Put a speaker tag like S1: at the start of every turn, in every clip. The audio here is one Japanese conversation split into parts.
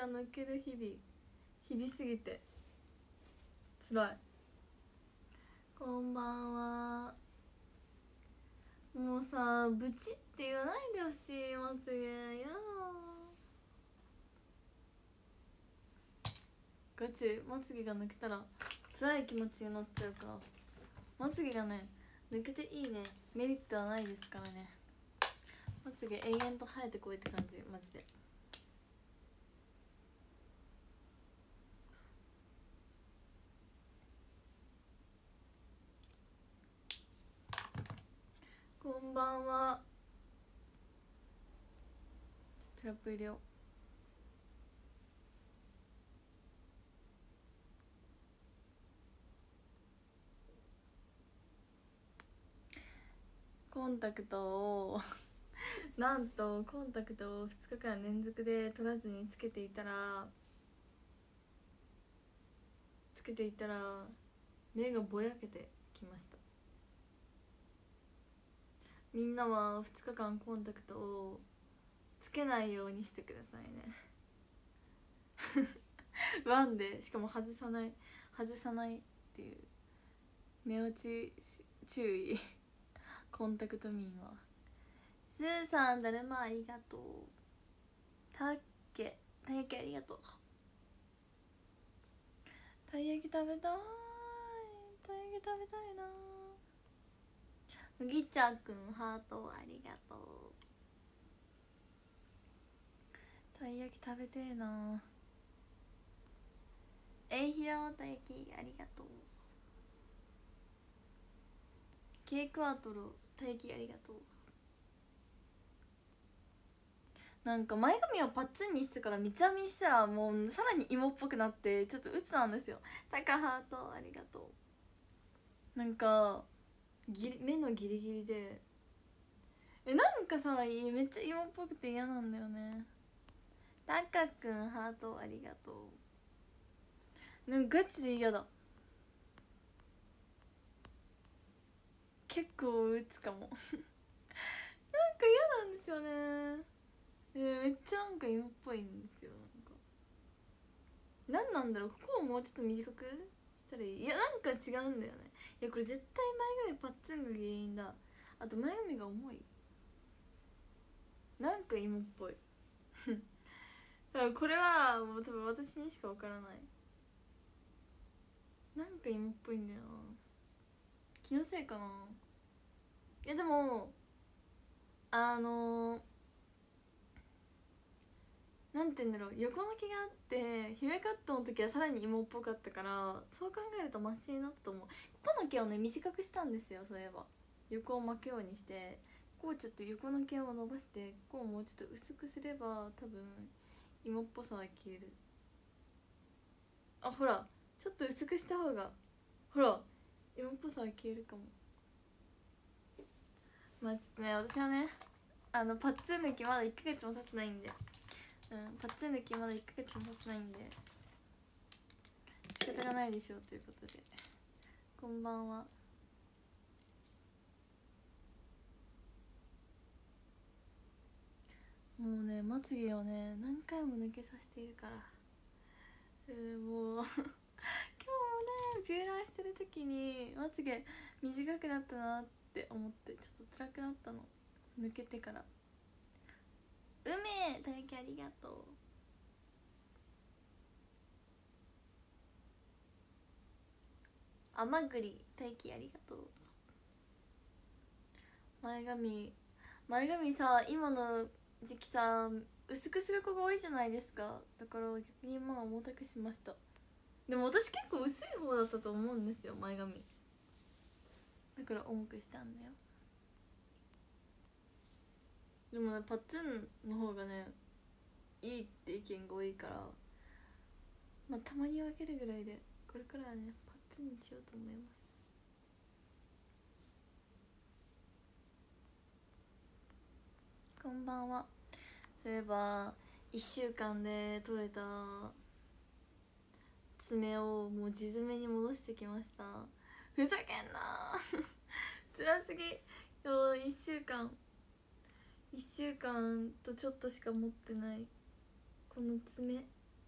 S1: が抜ける日々すぎてつらい。こんばんは。もうさ、ブチって言わないでほしい。まつげやだ。ガチまつげが抜けたら辛い気持ちになっちゃうから、まつげがね抜けていいねメリットはないですからね。まつげ永遠と生えてこいって感じマジで。こんばんは。ちょっとラップ入れよう。コンタクトをなんとコンタクトを2日間連続で取らずにつけていたら目がぼやけてきました。みんなは2日間コンタクトをつけないようにしてくださいねワンでしかも外さないっていう寝落ち注意コンタクト民は。スーさんだるまありがとう。たい焼きありがとう。たい焼き食べたいな。麦茶くんハートありがとう。たい焼き食べてえな。ひろたい焼きありがとう。ケークアトロたい焼きありがとう。なんか前髪をパッツンにしてから三つ編みにしたらもうさらに芋っぽくなってちょっと鬱なんですよ。タカハートありがとう。なんか目のギリギリでなんかさめっちゃ芋っぽくて嫌なんだよね。タカくんハートありがとう。なんかガチで嫌だ。結構鬱かもなんか嫌なんですよね。めっちゃなんか芋っぽいんですよ。なんなんだろう、ここをもうちょっと短くしたらいい。いやなんか違うんだよね。いやこれ絶対前髪パッツンが原因だ。あと前髪が重い。なんか芋っぽい多分これはもう多分私にしかわからない。なんか芋っぽいんだよな。気のせいかな。いやでもなんて言うんだろう、横抜きがあって姫カットの時はさらに芋っぽかったから、そう考えるとマシになったと思う。ここの毛をね短くしたんですよ。そういえば横を巻くようにして、こうちょっと横の毛を伸ばして、ここをもうちょっと薄くすれば多分芋っぽさは消える。あほらちょっと薄くした方がほら芋っぽさは消えるかも。まあちょっとね私はねパッツン抜きまだ1ヶ月も経ってないんで、パッツン抜きまだ1ヶ月も経ってないんで仕方がないでしょうということで。こんばんは。もうねまつげをね何回も抜けさせているから、もう今日もねビューラーしてる時にまつげ短くなったなって思ってちょっと辛くなったの。抜けてから。梅たゆきありがとう。甘栗たゆきありがとう。前髪さ今の時期さ薄くする子が多いじゃないですか。だから逆にまあ重たくしました。でも私結構薄い方だったと思うんですよ前髪。だから重くしたんだよ。でもねパッツンの方がねいいって意見が多いから、まあたまに分けるぐらいでこれからはねパッツンにしようと思います。こんばんは。そういえば1週間で取れた爪をもう地爪に戻してきました。ふざけんな辛すぎ。1週間とちょっとしか持ってないこの爪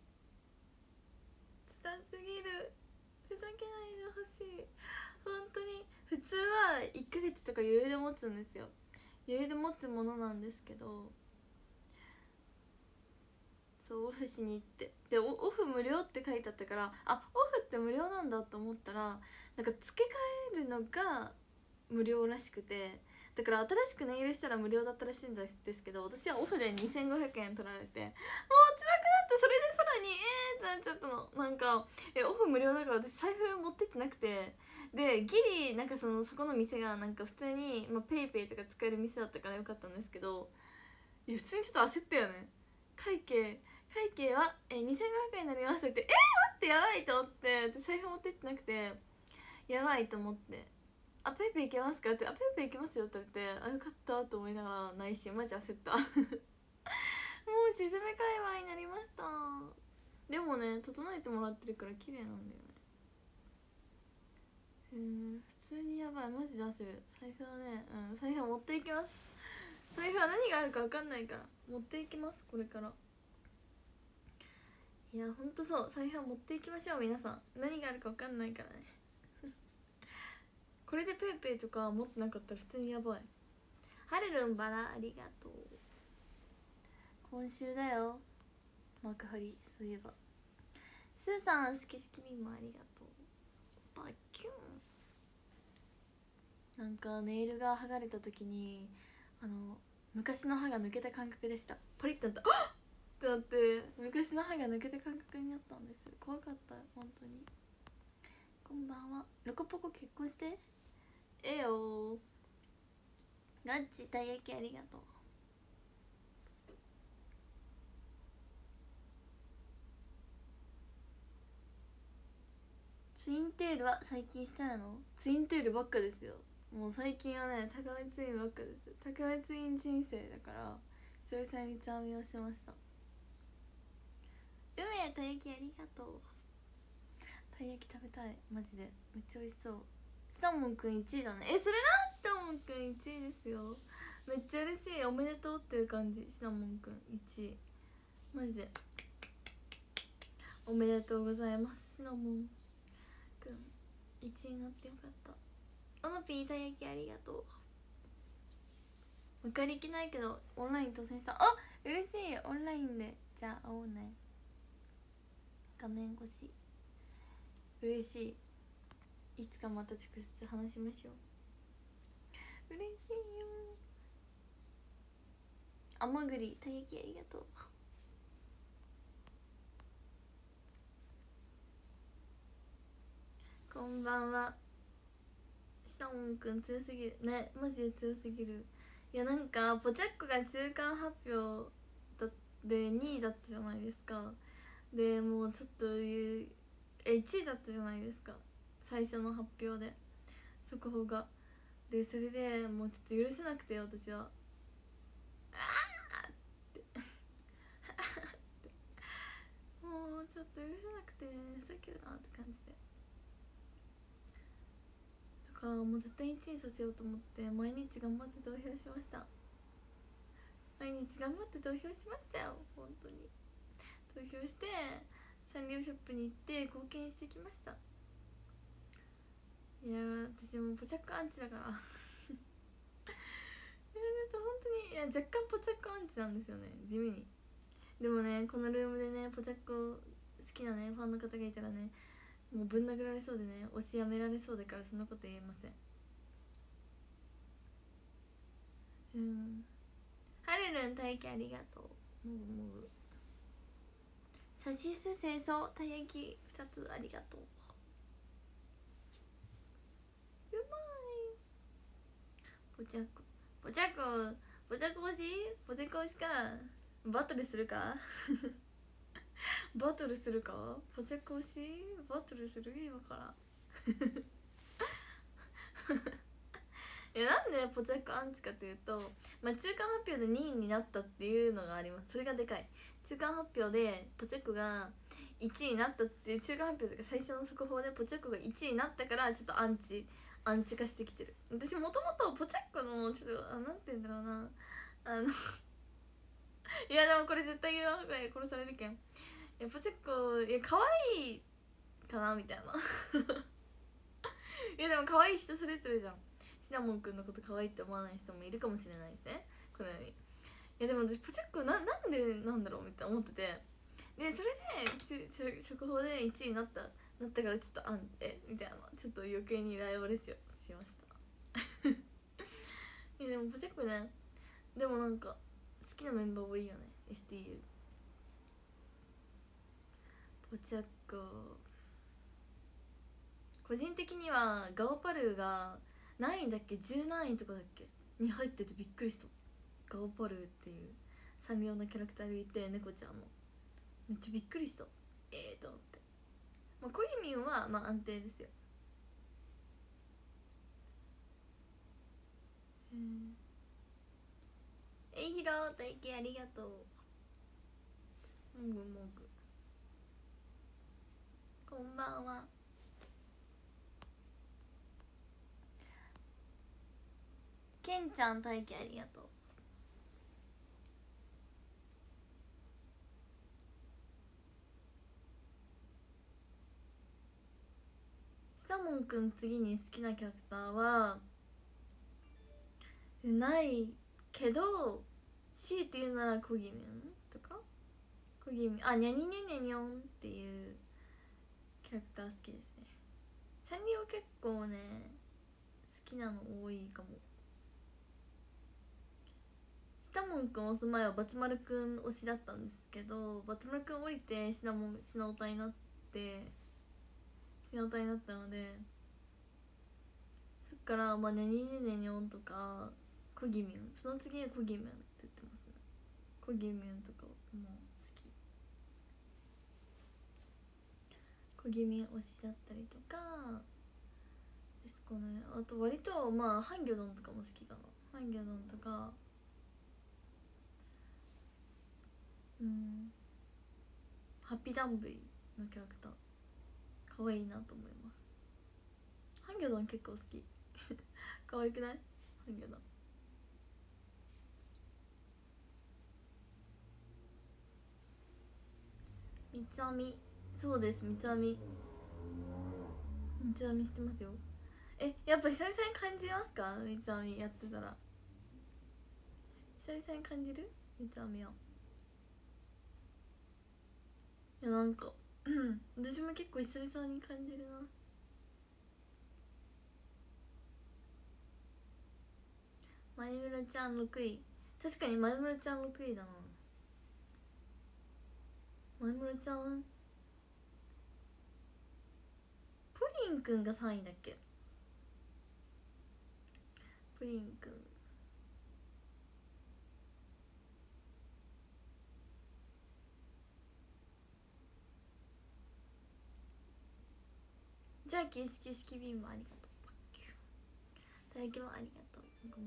S1: 辛すぎる。ふざけないでほしい本当に。普通は1ヶ月とか余裕で持つんですよ。余裕で持つものなんですけど、そうオフしに行って、でオフ無料って書いてあったから、あオフって無料なんだと思ったら、なんか付け替えるのが無料らしくて、だから新しくネイルしたら無料だったらしいんですけど、私はオフで2500円取られて、もう辛くなって、それでさらにってなっちゃったの。なんかオフ無料だから私財布持ってってなくて、でギリなんかそこの店がなんか普通に、ペイペイとか使える店だったからよかったんですけど、いや普通にちょっと焦ったよね。会計は2500円になりますって言って、待ってやばいと思って、で財布持ってってなくてやばいと思って、あペイペイいけますかって、あペイペイいけますよって言われて、あよかったと思いながら内心マジ焦ったもう地詰め会話になりました。でもね整えてもらってるから綺麗なんだよね。普通にやばい、マジで焦る。財布はね、財布は持っていきます。財布は何があるか分かんないから持っていきます、これから。いやほんとそう、財布は持っていきましょう皆さん。何があるか分かんないからねこれでペイペイとか持ってなかったら普通にやばい。ハルルンバラありがとう。今週だよ幕張。そういえばスーさん好き好きみんもありがとう。バキュン。なんかネイルが剥がれた時に昔の歯が抜けた感覚でした。パリッてなった、あっってなって、昔の歯が抜けた感覚になったんです。怖かった本当に。こんばんは。ロコポコ結婚してええよ。ガッチたい焼きありがとう。ツインテールは最近したの？ツインテールばっかですよ。もう最近はね高めツインばっかです。高めツイン人生だから久々に三つ編みをしました。梅たい焼きありがとう。たい焼き食べたいマジで、めっちゃ美味しそう。シナモンくん1位だね。それな、シナモンくん1位ですよ。めっちゃ嬉しい。おめでとうっていう感じ。シナモンくん1位マジでおめでとうございます。シナモンくん1位になってよかった。オノピーたい焼きありがとう。受かりきないけどオンライン当選した。あ嬉しい。オンラインでじゃあ会おうね。画面越し嬉しい。いつかまた直接話しましょう。嬉しいよ。甘栗たい焼きありがとう。こんばんは。シナモンくん強すぎるね、マジで強すぎる。いやなんかポチャックが中間発表で2位だったじゃないですか。でもうちょっと1位だったじゃないですか最初の発表で、速報が。でそれでもうちょっと許せなくて私はもうちょっと許せなくてふざけるなって感じで、だからもう絶対1位させようと思って毎日頑張って投票しました。毎日頑張って投票しましたよ本当に。投票してサンリオショップに行って貢献してきました。いや私もポチャックアンチだから本当に、いや若干ポチャックアンチなんですよね地味に。でもねこのルームでねポチャック好きなねファンの方がいたらねもうぶん殴られそうでね推しやめられそうだからそんなこと言えません。ハルルンたい焼きありがとう。もぐもぐ。さしす清掃たい焼き2つありがとう。うまい。ポチャックポチャックポチャック推しポチャック推しか。バトルするかバトルするか。ポチャック推しバトルする今からなんでポチャックアンチかというと、中間発表で2位になったっていうのがあります。それがでかい。中間発表でポチャックが1位になったっていう中間発表というか最初の速報でポチャックが1位になったからちょっとアンチ化してきてる。私もともとポチャックのちょっとなんて言うんだろうないやでもこれ絶対言わんほうがいい、殺されるけん。ポチャックいや可愛いかなみたいないやでも可愛い人それぞれじゃん。シナモンくんのこと可愛いって思わない人もいるかもしれないですね、このように。いやでも私ポチャックなんでなんだろうみたいな思ってて、でそれで食法で1位になったからちょっとみたいな、ちょっと余計にライバル視をしましたいやでもポチャックね、でもなんか好きなメンバー多いよね STU。 ポチャック個人的にはガオパルが何位だっけ、10何位とかだっけに入っててびっくりした。ガオパルっていうサンリオのキャラクターがいて、猫ちゃんのめっちゃびっくりした。と思って、まあ、コギミンはまあ安定ですよ。ヒロ体験ありがとう。もぐもぐこんばんは。ケンちゃん体験ありがとう。シナモンくん次に好きなキャラクターはないけど、強いて言うならコギミンとか、コギミン、ニャニニャニャニョンっていうキャラクター好きですね。サンリオ結構ね好きなの多いかも。シナモンくん押す前はバツマルくん推しだったんですけど、バツマルくん降りてシナオタになってシナオタになったので、そっからまあニャニニャニャニョンとかコギミュン、その次はコギミュンって言ってますね。コギミュンとかも好き。コギミュン推しだったりとかですかね。あと割とまあハンギョドンとかも好きかな。ハンギョドンとかハッピーダンブイのキャラクター可愛いなと思います。ハンギョドン結構好き可愛くない？ハンギョドン三つ編み、そうです、三つ編みしてますよ。やっぱ久々に感じますか？三つ編みやってたら久々に感じる？三つ編みは。いやなんか私も結構久々に感じるな。前村ちゃん6位、確かに前村ちゃん6位だな。前村ちゃん、プリンくんが3位だっけ。プリンくんじゃあキシキシキビンもありがとう。大輝もありがとう。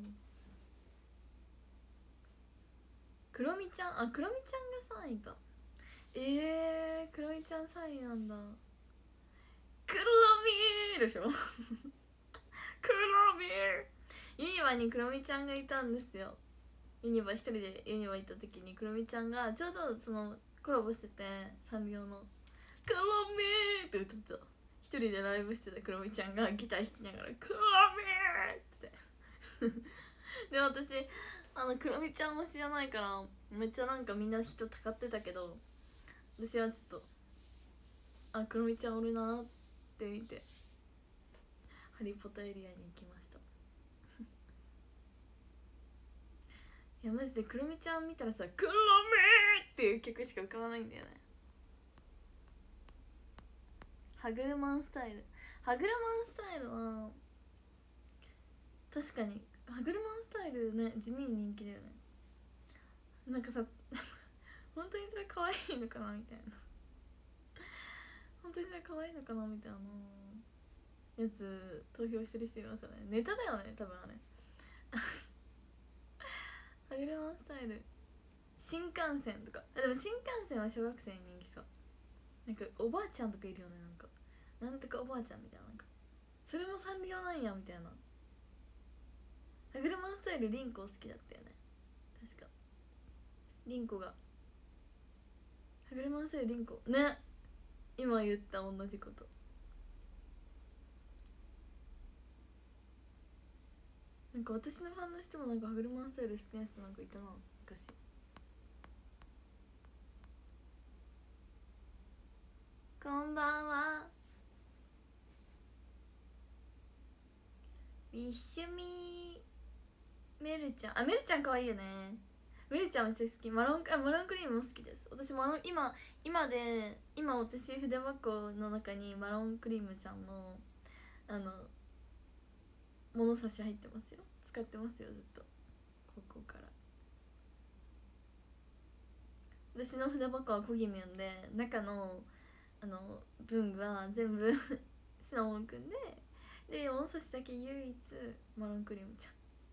S1: クロミちゃん、クロミちゃんが3位か。クロミちゃん3位なんだ。クロミーでしょクロミー。ユニバにクロミちゃんがいたんですよ。ユニバ一人でユニバ行った時にクロミちゃんがちょうどそのコラボしてて、サンリオのクロミーって歌ってた。一人でライブしてたクロミちゃんがギター弾きながらクロミーってで私クロミちゃんも知らないからめっちゃなんかみんな人たかってたけど、私はちょっとクロミちゃんおるなって見てハリーポッターエリアに行きましたいやマジでクロミちゃん見たらさ、クロミーっていう曲しか浮かばないんだよね。ハグルマンスタイル、ハグルマンスタイルは確かにハグルマンスタイルね、地味に人気だよね。なんかさ本当にそれ可愛いのかなみたいな本当にそれ可愛いのかなみたいなやつ投票してる人いますよね。ネタだよね多分あれハグルマンスタイル、新幹線とか。でも新幹線は小学生に人気か。なんかおばあちゃんとかいるよね。なんとかおばあちゃんみたいな、なんかそれもサンリオなんやみたいな。ハグルマンスタイルリンコ好きだったよね確か。リンコがハグルマンスタイルリンコね、 今言った同じこと。なんか私のファンの人もなんかハグルマンスタイル好きな人なんかいたな昔。こんばんは。ウィッシュミーメルちゃん、あ、メルちゃん可愛いよね。メルちゃんめっちゃ好き。マロンクリームも好きです。私マロン今私筆箱の中にマロンクリームちゃんの物差し入ってますよ。使ってますよずっと、高校から。私の筆箱はコギミョンで、中の文具は全部シナモンくんで物差しだけ唯一マロンクリームちゃん。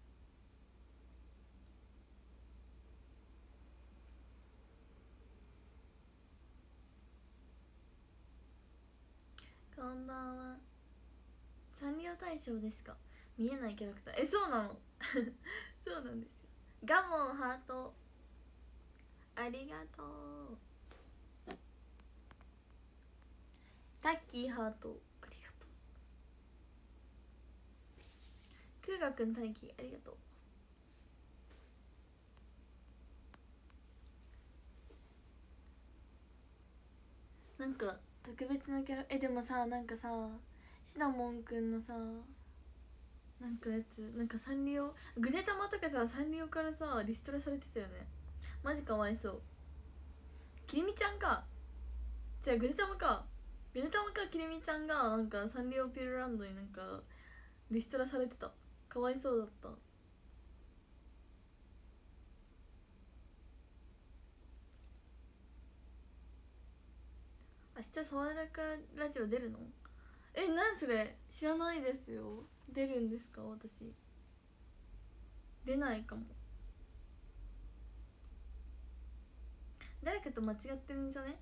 S1: こんばんは。サンリオ大賞ですか。見えないキャラクター、そうなのそうなんですよ。ガモンハートありがとう。タッキーハートありがとう。クーガくん大輝ありがとう。なんか特別なキャラ、でもさ、なんかさ、シナモンくんのさ、なんかやつ、なんかサンリオグネタマとかさ、サンリオからさリストラされてたよね。マジかわいそう。きりみちゃんか、じゃあグネタマか、きりみちゃんがなんかサンリオピューロランドになんかリストラされてた。かわいそうだった。明日爽やかラジオ出るの？何それ、知らないですよ。出るんですか？私出ないかも。誰かと間違ってるんじゃね？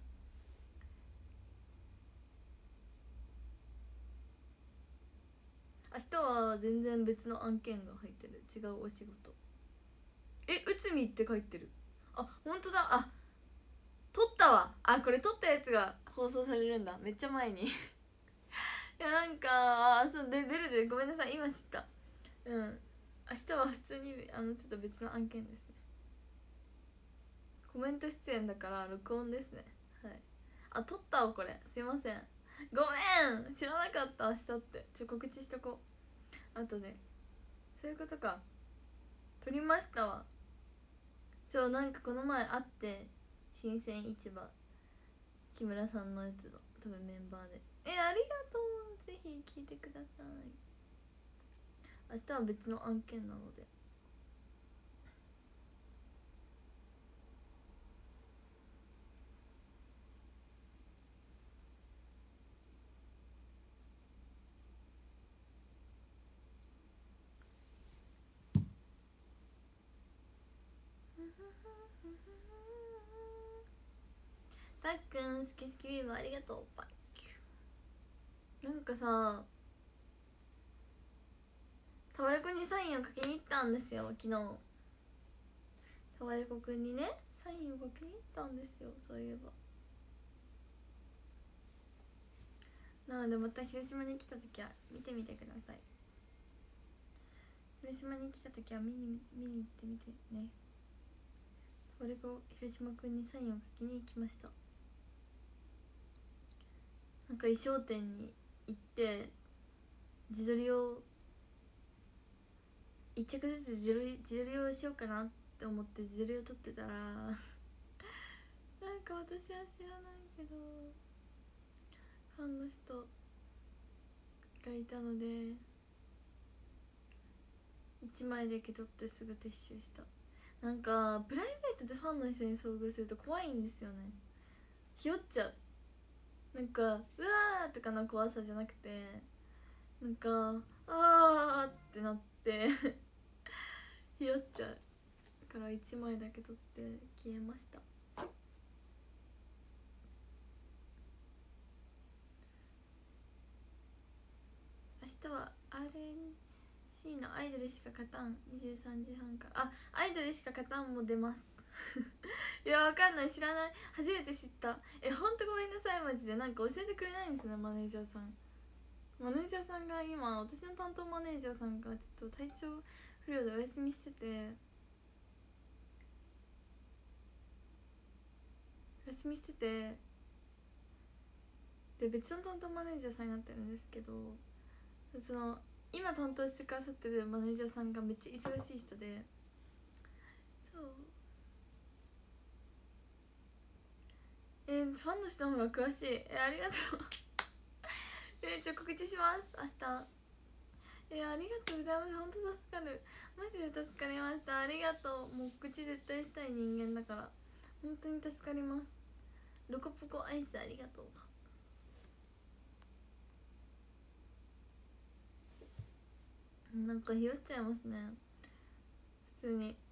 S1: 明日は全然別の案件が入ってる。違うお仕事。内海って書いてる。あ、本当だ。あ、撮ったわ。これ撮ったやつが放送されるんだ。めっちゃ前にいや、なんかそう出るごめんなさい、今知った。うん、明日は普通にちょっと別の案件ですね。コメント出演だから録音ですね。はい。撮ったわこれ。すいません、ごめん、知らなかった。明日って告知しとこう、後で。そういうことか。撮りましたわ。そう、なんかこの前会って、新鮮市場木村さんのやつの多分メンバーで、ありがとう。ぜひ聞いてください。明日は別の案件なので。たっくん好き好きビームありがとう。バイキュー。なんかさ、タワレコにサインを書きに行ったんですよ昨日。タワレコくんにねサインを書きに行ったんですよ、そういえば。なのでまた広島に来た時は見てみてください。広島に来た時は見に行ってみてね。タワレコ広島くんにサインを書きに行きました。なんか衣装店に行って自撮りを一着ずつ自撮りをしようかなって思って自撮りを撮ってたらなんか私は知らないけどファンの人がいたので1枚だけ撮ってすぐ撤収した。なんかプライベートでファンの人に遭遇すると怖いんですよね。ひよっちゃう。なんかうわーとかの怖さじゃなくて、なんかあーってなってひよっちゃうから1枚だけ撮って消えました。明日は RNC のアイドルしか勝たん23時半から、アイドルしか勝たんも出ますいやわかんない、知らない、初めて知った。ほんとごめんなさいマジで。なんか教えてくれないんですよね、マネージャーさん。マネージャーさんが今、私の担当マネージャーさんがちょっと体調不良でお休みしてて、お休みしてて、で別の担当マネージャーさんになってるんですけど、その今担当してくださってるマネージャーさんがめっちゃ忙しい人で、そう、ファンの人の方が詳しい。ありがとう。じゃあ告知します明日。ありがとうございます。本当助かる、マジで助かりました。ありがとう。もう口絶対したい人間だから本当に助かります。ロコポコアイスありがとう。なんかひよっちゃいますね普通に。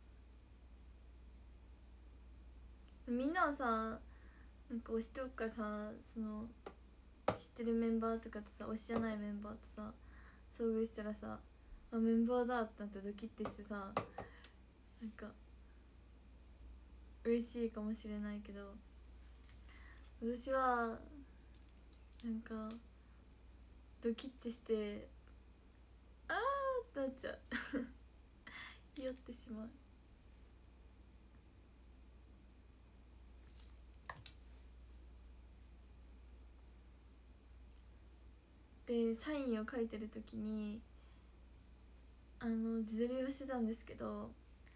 S1: みんなはさ、なんか推しとかさ、その知ってるメンバーとかとさ、推しじゃないメンバーとさ遭遇したらさ、あメンバーだってなってドキッてしてさ、なんか嬉しいかもしれないけど、私はなんかドキッてしてあーってなっちゃう酔ってしまう。でサインを書いてる時に自撮りをしてたんですけど、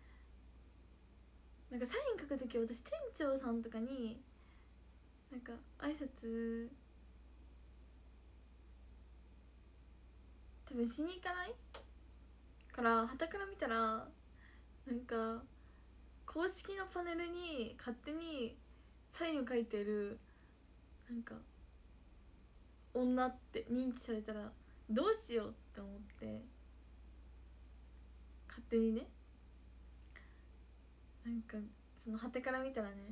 S1: なんかサイン書く時私店長さんとかになんか挨拶多分しに行かないから傍から見たらなんか公式のパネルに勝手にサインを書いてるなんか女って認知されたらどうしようって思って、勝手にね、なんかその傍から見たらね、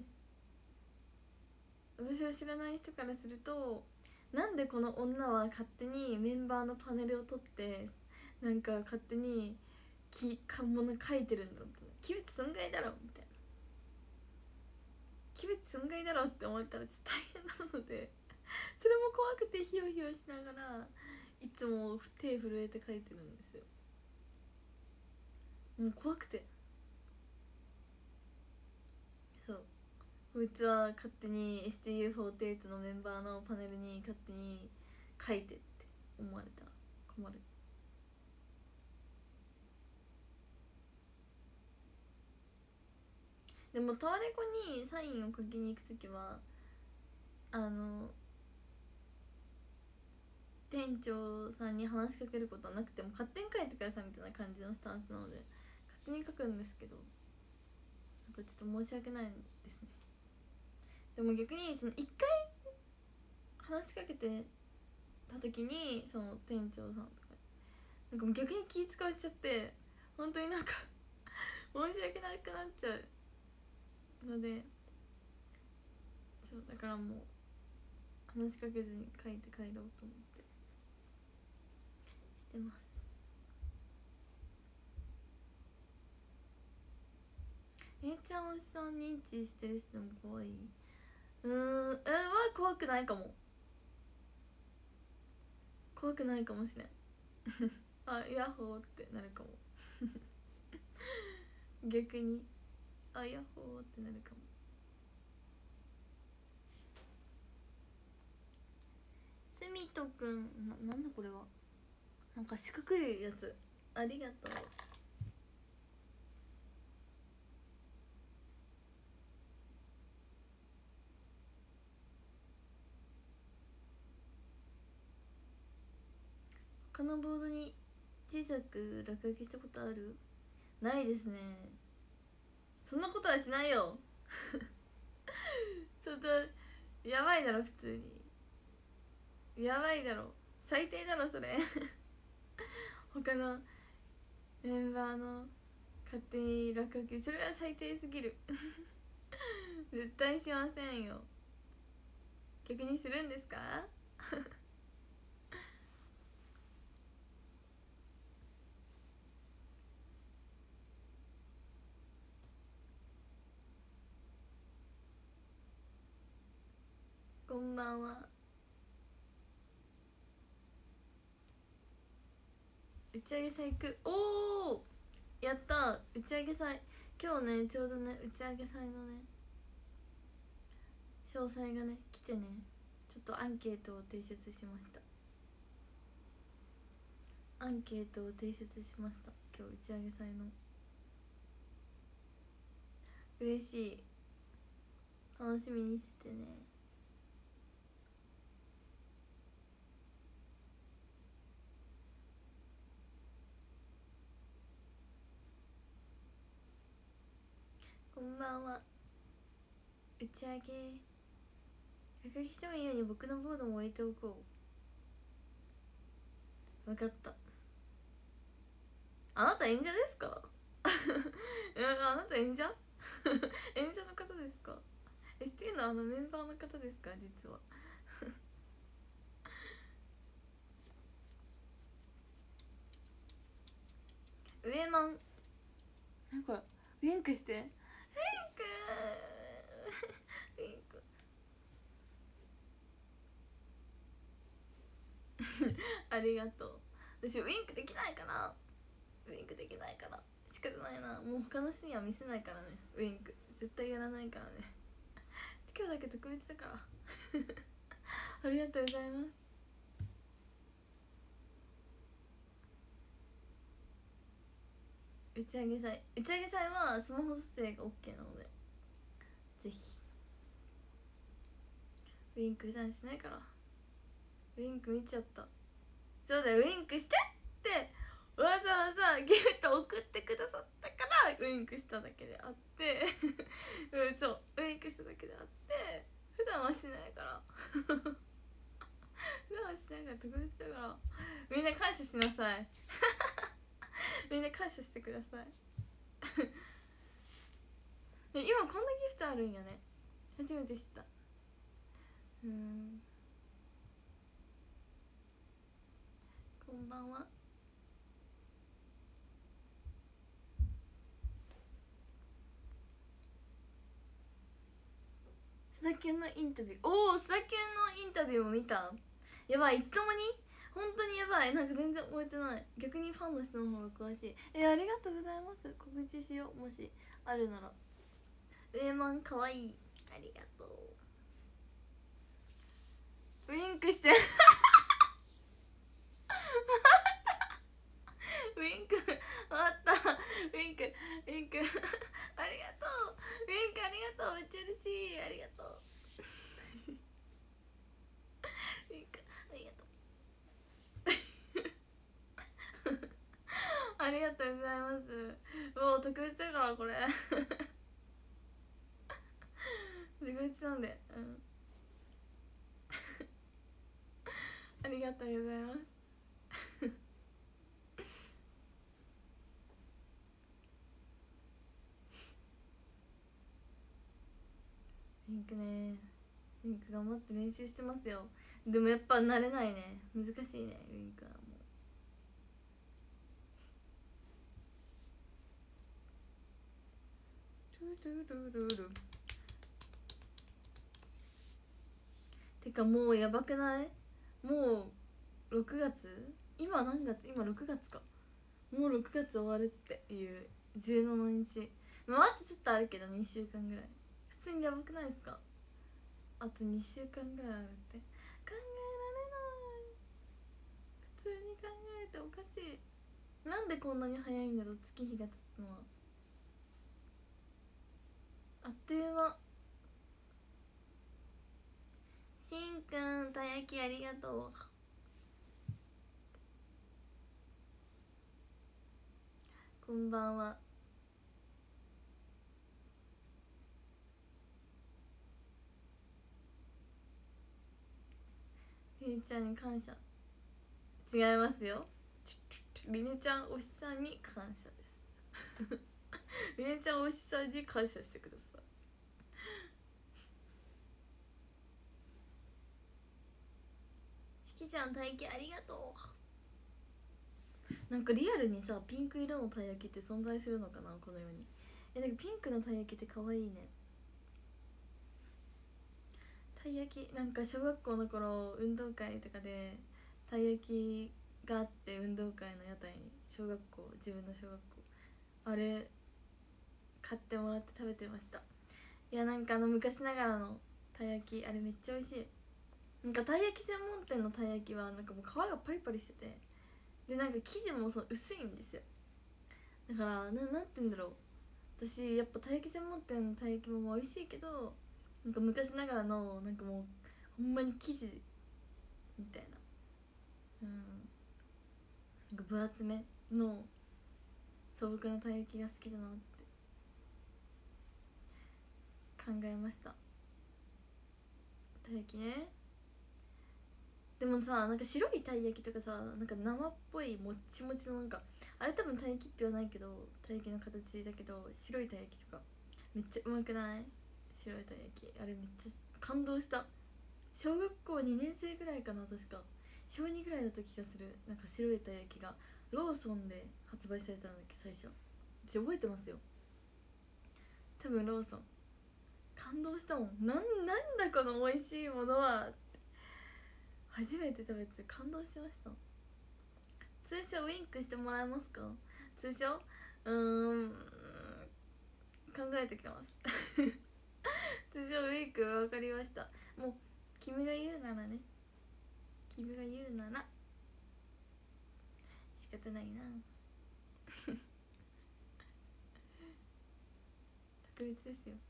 S1: 私を知らない人からすると、なんでこの女は勝手にメンバーのパネルを取ってなんか勝手にもの書いてるんだろうみたいな、器物損害だろみたいな、器物損害だろって思ったらちょっと大変なのでそれも怖くてヒヨヒヨしながらいつも手震えて書いてるんですよ。もう怖くて、そう、こいつは勝手に STU48 のメンバーのパネルに勝手に書いてって思われたら困る。でもタワレコにサインを書きに行くときは店長さんに話しかけることはなくても勝手に書いてくださいみたいな感じのスタンスなので勝手に書くんですけど、なんかちょっと申し訳ないですね。でも逆にその1回話しかけてた時にその店長さんとかなんかもう逆に気使わせちゃって本当になんか申し訳なくなっちゃうので、そうだからもう話しかけずに書いて帰ろうと思ってしてます。ちゃんおじさん認知してる人でも怖い？は怖くないかも、怖くないかもしれんあヤッホーってなるかも逆にあヤッホーってなるかも。セミトくんなんだこれは、なんか四角いやつありがとう。他のボードに小さく落書きしたことある？ないですね。そんなことはしないよちょっとやばいだろ普通に、やばいだろ、最低だろそれ他のメンバーの勝手に落書き、それは最低すぎる絶対しませんよ。逆にするんですかんばんは。打ち上げ祭行く。おお、やった。打ち上げ祭今日ね、ちょうどね、打ち上げ祭のね詳細がね来てね、ちょっとアンケートを提出しました。アンケートを提出しました。今日打ち上げ祭の。嬉しい。楽しみにしてね。こんばんは。打ち上げ学費してもいいように僕のボードも置いておこう。分かった。あなた演者ですか？あなた演者演者の方ですか？っていうのはメンバーの方ですか実は。上マンなんかウインクして、ウインクウインクありがとう。私ウインクできないから、ウインクできないから仕方ないな。もう他の人には見せないからね。ウインク絶対やらないからね。今日だけ特別だからありがとうございます。打ち上げ祭はスマホ撮影が OK なので、ぜひ。ウインク普段しないから。ウインク見ちゃった。そうだよ、ウインクしてってわざわざギフト送ってくださったからウインクしただけであってそうウインクしただけであって普段はしないから普段はしないから特別だから、みんな感謝しなさいみんな感謝してください今こんなギフトあるんやね。初めて知った。こんばんは。須田健のインタビュー。おお、須田健のインタビューも見た。やばい、いつの間に本当にやばい。なんか全然覚えてない。逆にファンの人の方が詳しい。ありがとうございます。告知しよう、もしあるなら。上マンかわいい。ありがとう。ウインクしてウインク終わった。ウインクウインクありがとう。ウインクありがとう。めっちゃ嬉しい。ありがとうウインクありがとうありがとうございます。もう特別だからこれ特別なんで、ありがとうございますウインクね、ウインク頑張って練習してますよ。でもやっぱ慣れないね。難しいね、ウインクはもう。ルルルルルてかもうやばくない？もう6月？今何月？今6月か。もう6月終わるっていう17日。まああとちょっとあるけど2週間ぐらい。普通にやばくないですか？あと2週間ぐらいあるって考えられない。普通に考えておかしい。なんでこんなに早いんだろう、月日が経つのは。あっという間。しんくん、たやきありがとう。こんばんは。りねちゃんに感謝。違いますよ。りねちゃんおしさんに感謝ですりねちゃんおしさんに感謝してください。ひきちゃん、たい焼きありがとう。なんかリアルにさ、ピンク色のたい焼きって存在するのかな、この世に。なんかピンクのたい焼きって可愛いね。 たい焼きなんか小学校の頃運動会とかでたい焼きがあって、運動会の屋台に自分の小学校あれ買ってもらって食べてました。いやなんか昔ながらのたい焼きあれめっちゃ美味しい。なんかたい焼き専門店のたい焼きはなんかもう皮がパリパリしてて、でなんか生地も薄いんですよ。だからなんて言うんだろう、私やっぱたい焼き専門店のたい焼きも美味しいけど、なんか昔ながらのなんかもうほんまに生地みたいな、なんか分厚めの素朴なたい焼きが好きだなって考えました。たい焼きね。でもさ、なんか白いたい焼きとかさ、なんか生っぽいもっちもちのなんかあれ多分たい焼きって言わないけど、たい焼きの形だけど白いたい焼きとかめっちゃうまくない？白いたい焼きあれめっちゃ感動した。小学校2年生ぐらいかな、確か小2ぐらいだった気がする。なんか白いたい焼きがローソンで発売されたんだっけ最初。私覚えてますよ、多分ローソン。感動したもん。なんだこの美味しいものはって初めて食べて感動しました。通称ウインクしてもらえますか？通称考えてきます通称ウインク分かりました。もう君が言うならね、君が言うなら仕方ないな特別ですよ。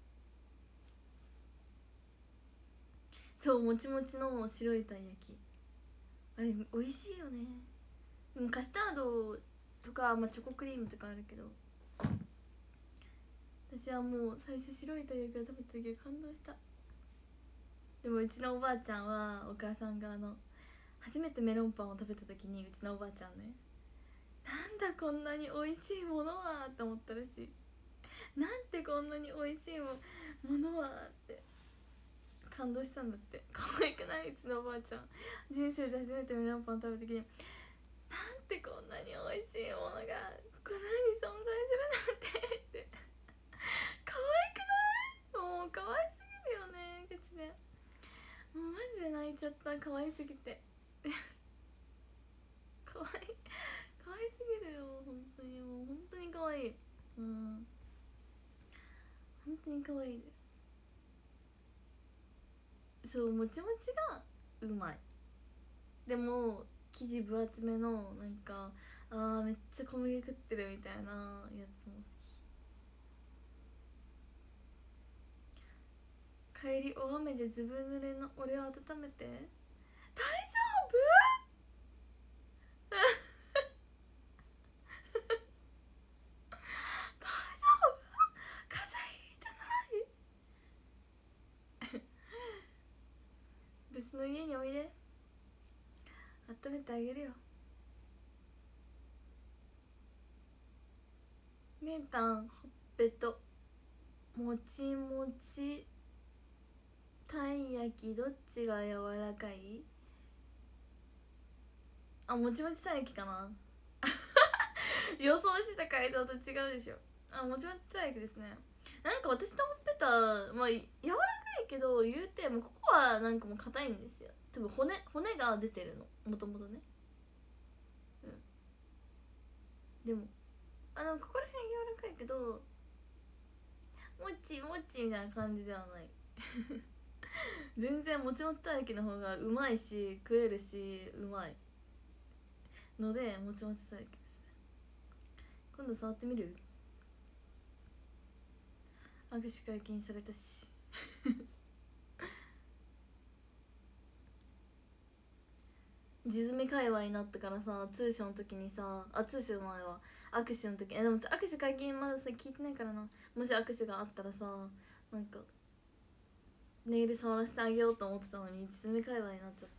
S1: そう、もちもちの白いたい焼きあれ美味しいよね。でもカスタードとか、チョコクリームとかあるけど、私はもう最初白いたい焼きを食べた時感動した。でもうちのおばあちゃんは、お母さんが初めてメロンパンを食べた時に、うちのおばあちゃんね、なんだこんなに美味しいものはって思ったらしい。なんてこんなに美味しいものはって感動したんだって。可愛くない？うちのおばあちゃん人生で初めてメロンパン食べた時に、なんてこんなに美味しいものがこの世に存在するなんてって可愛くない？もう可愛すぎるよね、ガチで。もうマジで泣いちゃった、可愛すぎて可愛すぎるよ、本当に。もう本当に可愛い。本当に可愛いです。そう、もちもちがうまい。でも生地分厚めのなんかめっちゃ小麦食ってるみたいなやつも好き。帰り大雨でずぶ濡れの俺を温めて。大丈夫？大丈夫？風邪ひいてない？私の家においで、温めてあげるよ。めんたん、ほっぺともちもちたい焼きどっちが柔らかい？もちもちたい焼きかな予想してた回答と違うでしょ。もちもちたい焼きですね。なんか私のほっぺた柔らかいけど、言うてもここはなんかもう硬いんですよ。多分骨が出てるの、もともとね。でもここら辺柔らかいけど、もちもちみたいな感じではない全然もちもちたい焼きの方がうまいし食えるしうまいので、もちもちたい焼きです。今度触ってみる？握手解禁されたし地詰め界隈になったからさ、通所の時にさ、通所の前は握手の時、でも握手解禁まださ聞いてないからな。もし握手があったらさ、なんかネイル触らせてあげようと思ってたのに、地詰め界隈になっちゃった。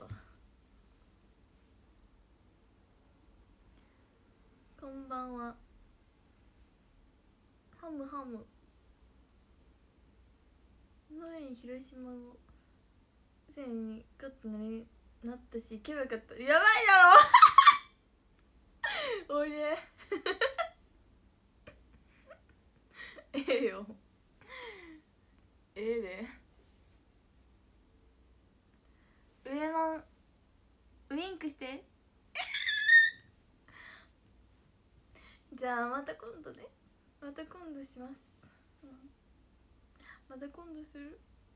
S1: こんばんは。ハム何広島をついにガッとなったし、行けばよかった。やばいだろおいでええよ、ええでゃあまた今度ね、また今度します、うん、また今度する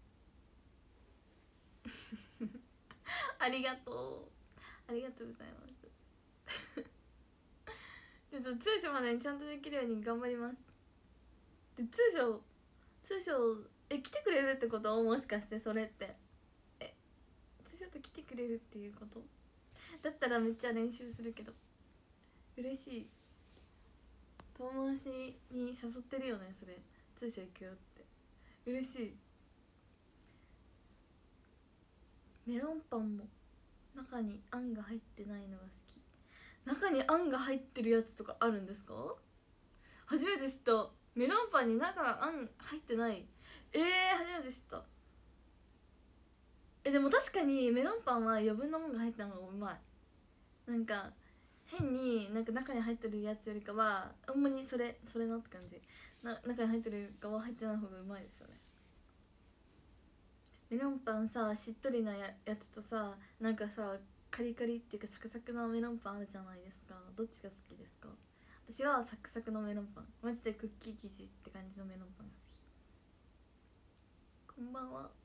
S1: ありがとう、ありがとうございますちょっと通所までにちゃんとできるように頑張ります。で通所来てくれるってこと？もしかしてそれって通所と来てくれるっていうことだったらめっちゃ練習するけど、嬉しい。遠回しに誘ってるよねそれ、通所行くよって嬉しい。メロンパンも中にあんが入ってないのが好き。中にあんが入ってるやつとかあるんですか？初めて知った。メロンパンに中あん入ってない。初めて知った。でも確かにメロンパンは余分なものが入ったのがうまい。なんか変になんか中に入ってるやつよりかはあんまりそれなって感じ。中に入ってるよりかは入ってない方がうまいですよね。メロンパンさ、しっとりなやつとさ、なんかさカリカリっていうかサクサクのメロンパンあるじゃないですか。どっちが好きですか？私はサクサクのメロンパン、マジでクッキー生地って感じのメロンパンが好き。こんばんは。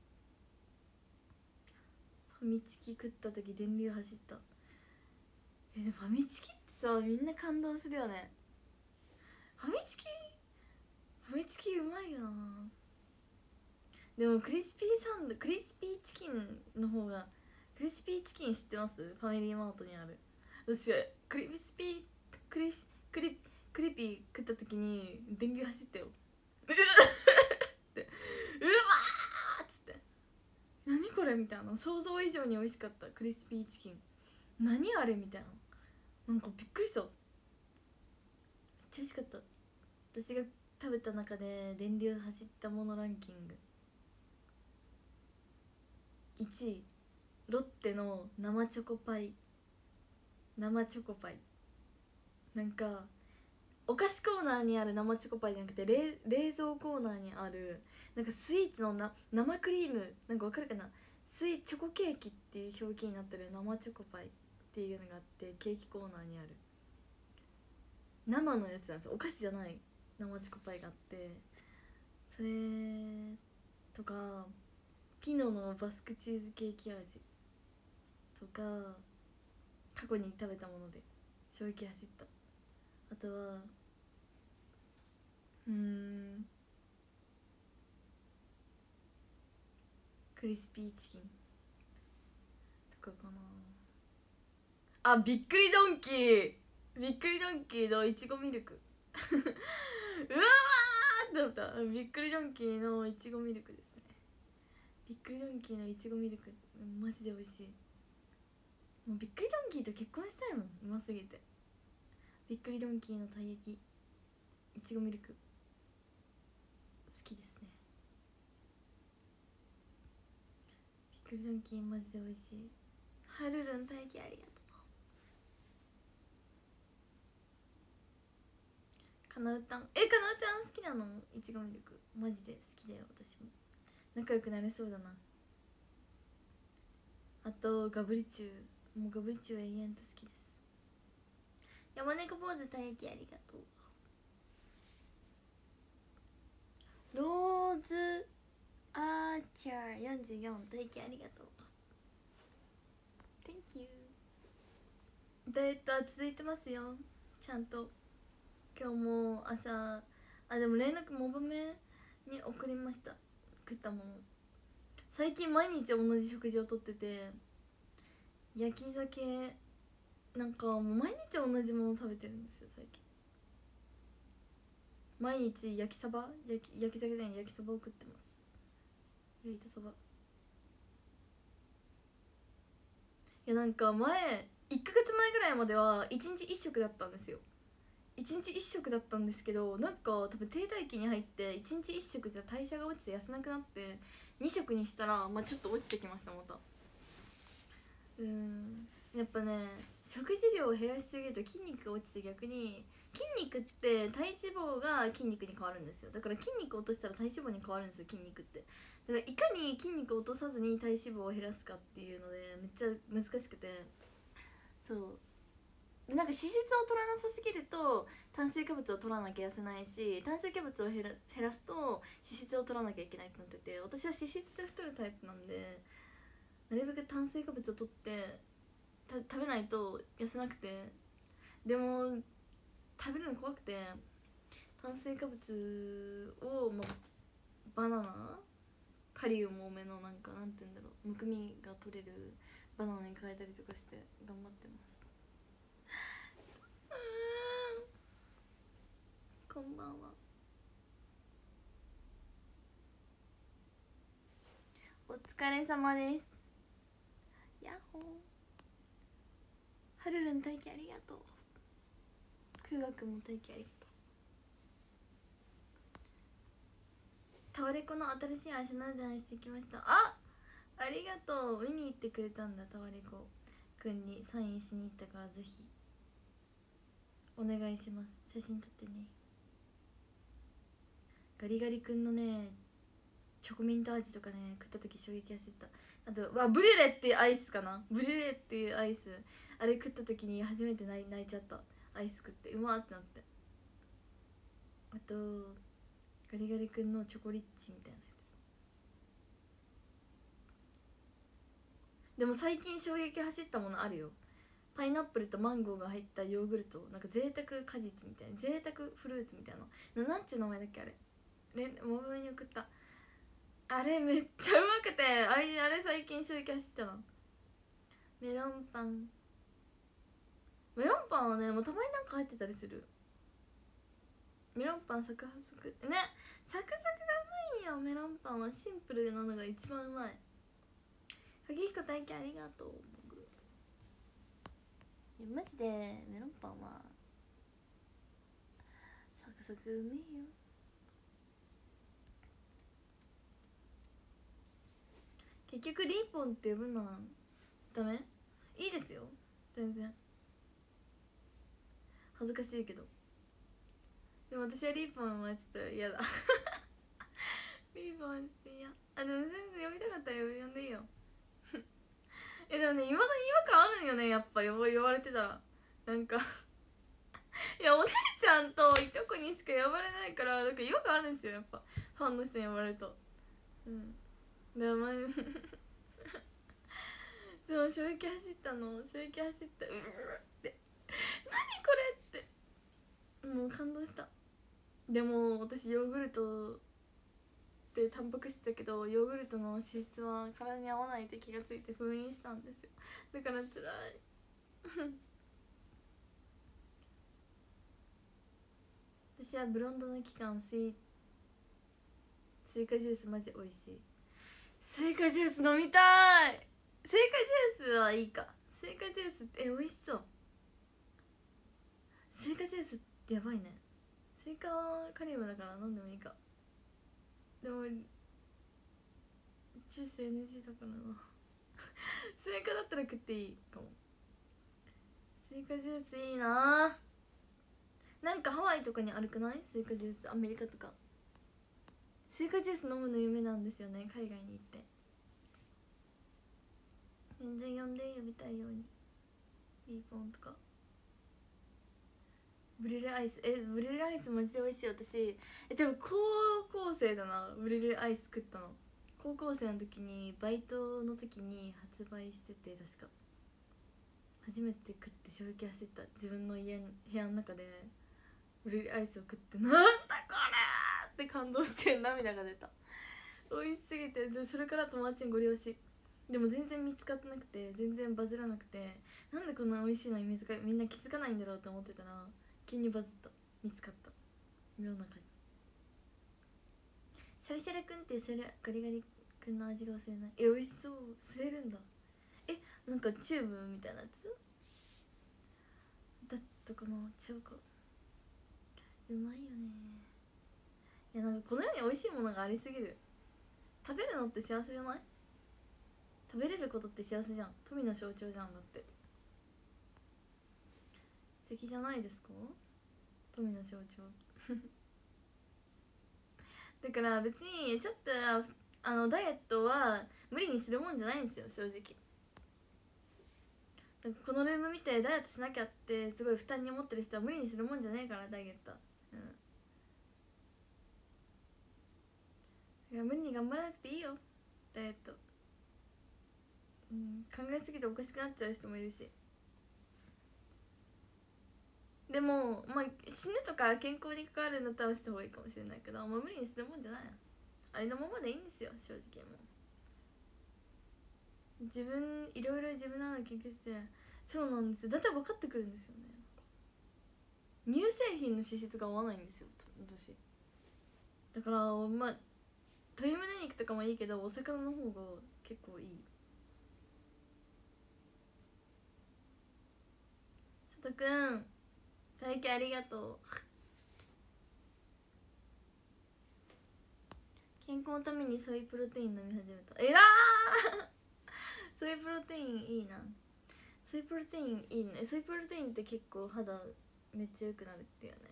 S1: ファミチキ食った時電流走った。でもファミチキってさみんな感動するよね。ファミチキうまいよな。でもクリスピーチキンの方が、クリスピーチキン知ってます？ファミリーマートにある。私クリピー食った時に電流走ったよってうわーっつって、何これみたいな。想像以上に美味しかった。クリスピーチキン何あれみたいな、なんかびっくりした。めっちゃ美味しかった。私が食べた中で電流走ったものランキング1位、ロッテの生チョコパイ。なんかお菓子コーナーにある生チョコパイじゃなくて、冷蔵コーナーにあるなんかスイーツの生クリーム、なんかわかるかな、チョコケーキっていう表記になってる生チョコパイっていうのがあって、ケーキコーナーにある生のやつなんですよ。お菓子じゃない生チョコパイがあって、それとかピノのバスクチーズケーキ味とか、過去に食べたもので衝撃走った。あとはクリスピーチキンとかかな。びっくりドンキーのいちごミルクうわーって思った。びっくりドンキーのいちごミルクですね。びっくりドンキーのいちごミルクマジで美味しい。もうびっくりドンキーと結婚したいもん、うますぎて。びっくりドンキーのたい焼きいちごミルク好きですね。びっくりドンキーマジで美味しい。はるるんたい焼きありがとう。かなうたん好きなの？いちごミルクマジで好きだよ。私も仲良くなれそうだな。あとガブリチュウ、もうガブリチュウ永遠と好きです。山猫坊主たい焼きありがとう。ローズアーチャー44たい焼きありがとう。 Thank you。 ダイエットは続いてますよ、ちゃんと。今日も朝でも連絡モバメに送りました。食ったもの。最近毎日同じ食事をとってて、焼き鮭、なんかもう毎日同じものを食べてるんですよ最近。毎日焼き鮭で焼きそばを食ってます。焼いたそば。いやなんか1ヶ月前ぐらいまでは1日1食だったんですよ。1日1食だったんですけど、なんか多分停滞期に入って1日1食じゃ代謝が落ちて痩せなくなって2食にしたらちょっと落ちてきました。またやっぱね、食事量を減らしすぎると筋肉が落ちて、逆に筋肉って体脂肪が筋肉に変わるんですよ。だから筋肉を落としたら体脂肪に変わるんですよ、筋肉って。だからいかに筋肉を落とさずに体脂肪を減らすかっていうのでめっちゃ難しくて、そうなんか脂質を取らなさすぎると炭水化物を取らなきゃ痩せないし、炭水化物を減らすと脂質を取らなきゃいけないってなってて、私は脂質で太るタイプなんで、なるべく炭水化物を取って食べないと痩せなくて、でも食べるの怖くて、炭水化物を、バナナ、カリウム多めのなんて言うんだろう、むくみが取れるバナナに変えたりとかして頑張ってます。こんばんは。お疲れ様です。やっほー。はるるん待機ありがとう。くうがくんも待機ありがとう。タワレコの新しい足なでんしてきました。ありがとう。見に行ってくれたんだ。タワレコくんにサインしに行ったから、ぜひお願いします。写真撮ってね。ガリガリくんのねチョコミント味とかね食った時衝撃走った。あとブリュレっていうアイスかな、ブリュレっていうアイス、あれ食った時に初めて泣いちゃった。アイス食ってうまってなって。あとガリガリくんのチョコリッチみたいなやつ。でも最近衝撃走ったものあるよ。パイナップルとマンゴーが入ったヨーグルト、なんか贅沢果実みたいな、贅沢フルーツみたいな、なんちゅう名前だっけあれ。モバに送った。あれめっちゃうまくて、あれ最近衝撃走ったの。メロンパンはね、もうたまになんか入ってたりする。メロンパンサクサクね、サクサクがうまいよ。メロンパンはシンプルなのが一番うまい。鍵彦体験ありがとう。いやマジでメロンパンはサクサクうめえよ。結局リーポンって呼ぶのはダメ？いいですよ全然。恥ずかしいけど。でも私はリーポンはちょっと嫌だリーポンはちょっと嫌。でも全然呼びたかったら呼んでいいよでもね、いまだに違和感あるんよね、やっぱ呼ばれてたら。なんかいや、お姉ちゃんといとこにしか呼ばれないから、なんか違和感あるんですよ、やっぱファンの人に呼ばれると。でもそう、衝撃走ったの。衝撃走った。うって何これってもう感動した。でも私ヨーグルトってタンパク質だけど、ヨーグルトの脂質は体に合わないって気がついて封印したんですよ。だから辛い私はブロンドの期間スイカジュースマジ美味しい。スイカジュース飲みたい。スイカジュースはいいか。スイカジュースって美味しそう。スイカジュースってやばいね。スイカはカリウムだから飲んでもいいか。でもジュース NG だからなスイカだったら食っていいかも。スイカジュースいいな。なんかハワイとかにあるくない？スイカジュース。アメリカとかスイカジュース飲むの夢なんですよね、海外に行って。全然呼んで呼びたいように。リーポンとかブリュレアイス。ブリュレアイスマジで美味しい。私でも高校生だな、ブリュレアイス食ったの。高校生の時にバイトの時に発売してて、確か初めて食って衝撃走った。自分の部屋の中でブリュレアイスを食って、なんだこれって感動して涙が出た。美味しすぎて。でそれから友達にご利用し。でも全然見つかってなくて、全然バズらなくて、なんでこんな美味しいのにみんな気づかないんだろうと思ってたら、急にバズった。見つかった。世の中にシャリシャリくんっていうガリガリくんの味が忘れない。美味しそう。吸えるんだ。なんかチューブみたいなやつだったかな。違うか。うまいよね。いや、なんかこの世に美味しいものがありすぎる。食べるのって幸せじゃない？食べれることって幸せじゃん。富の象徴じゃん。だって素敵じゃないですか、富の象徴だから別にちょっとダイエットは無理にするもんじゃないんですよ、正直。 このルーム見てダイエットしなきゃってすごい負担に思ってる人は無理にするもんじゃねえからダイエット。いや無理に頑張らなくていいよダイエット。考えすぎておかしくなっちゃう人もいるし。でもまあ死ぬとか健康に関わるんだったらした方がいいかもしれないけど、もう無理にするもんじゃない。ありのままでいいんですよ正直。もう自分いろいろ自分なの研究して、そうなんですよ。だって分かってくるんですよね。乳製品の脂質が合わないんですよ私。だからまあ鶏胸肉とかもいいけどお魚の方が結構いい。佐藤くん体験ありがとう。健康のためにソイプロテイン飲み始めた。えらーソイプロテインいいな。ソイプロテインいいね。ソイプロテインって結構肌めっちゃ良くなるってよね。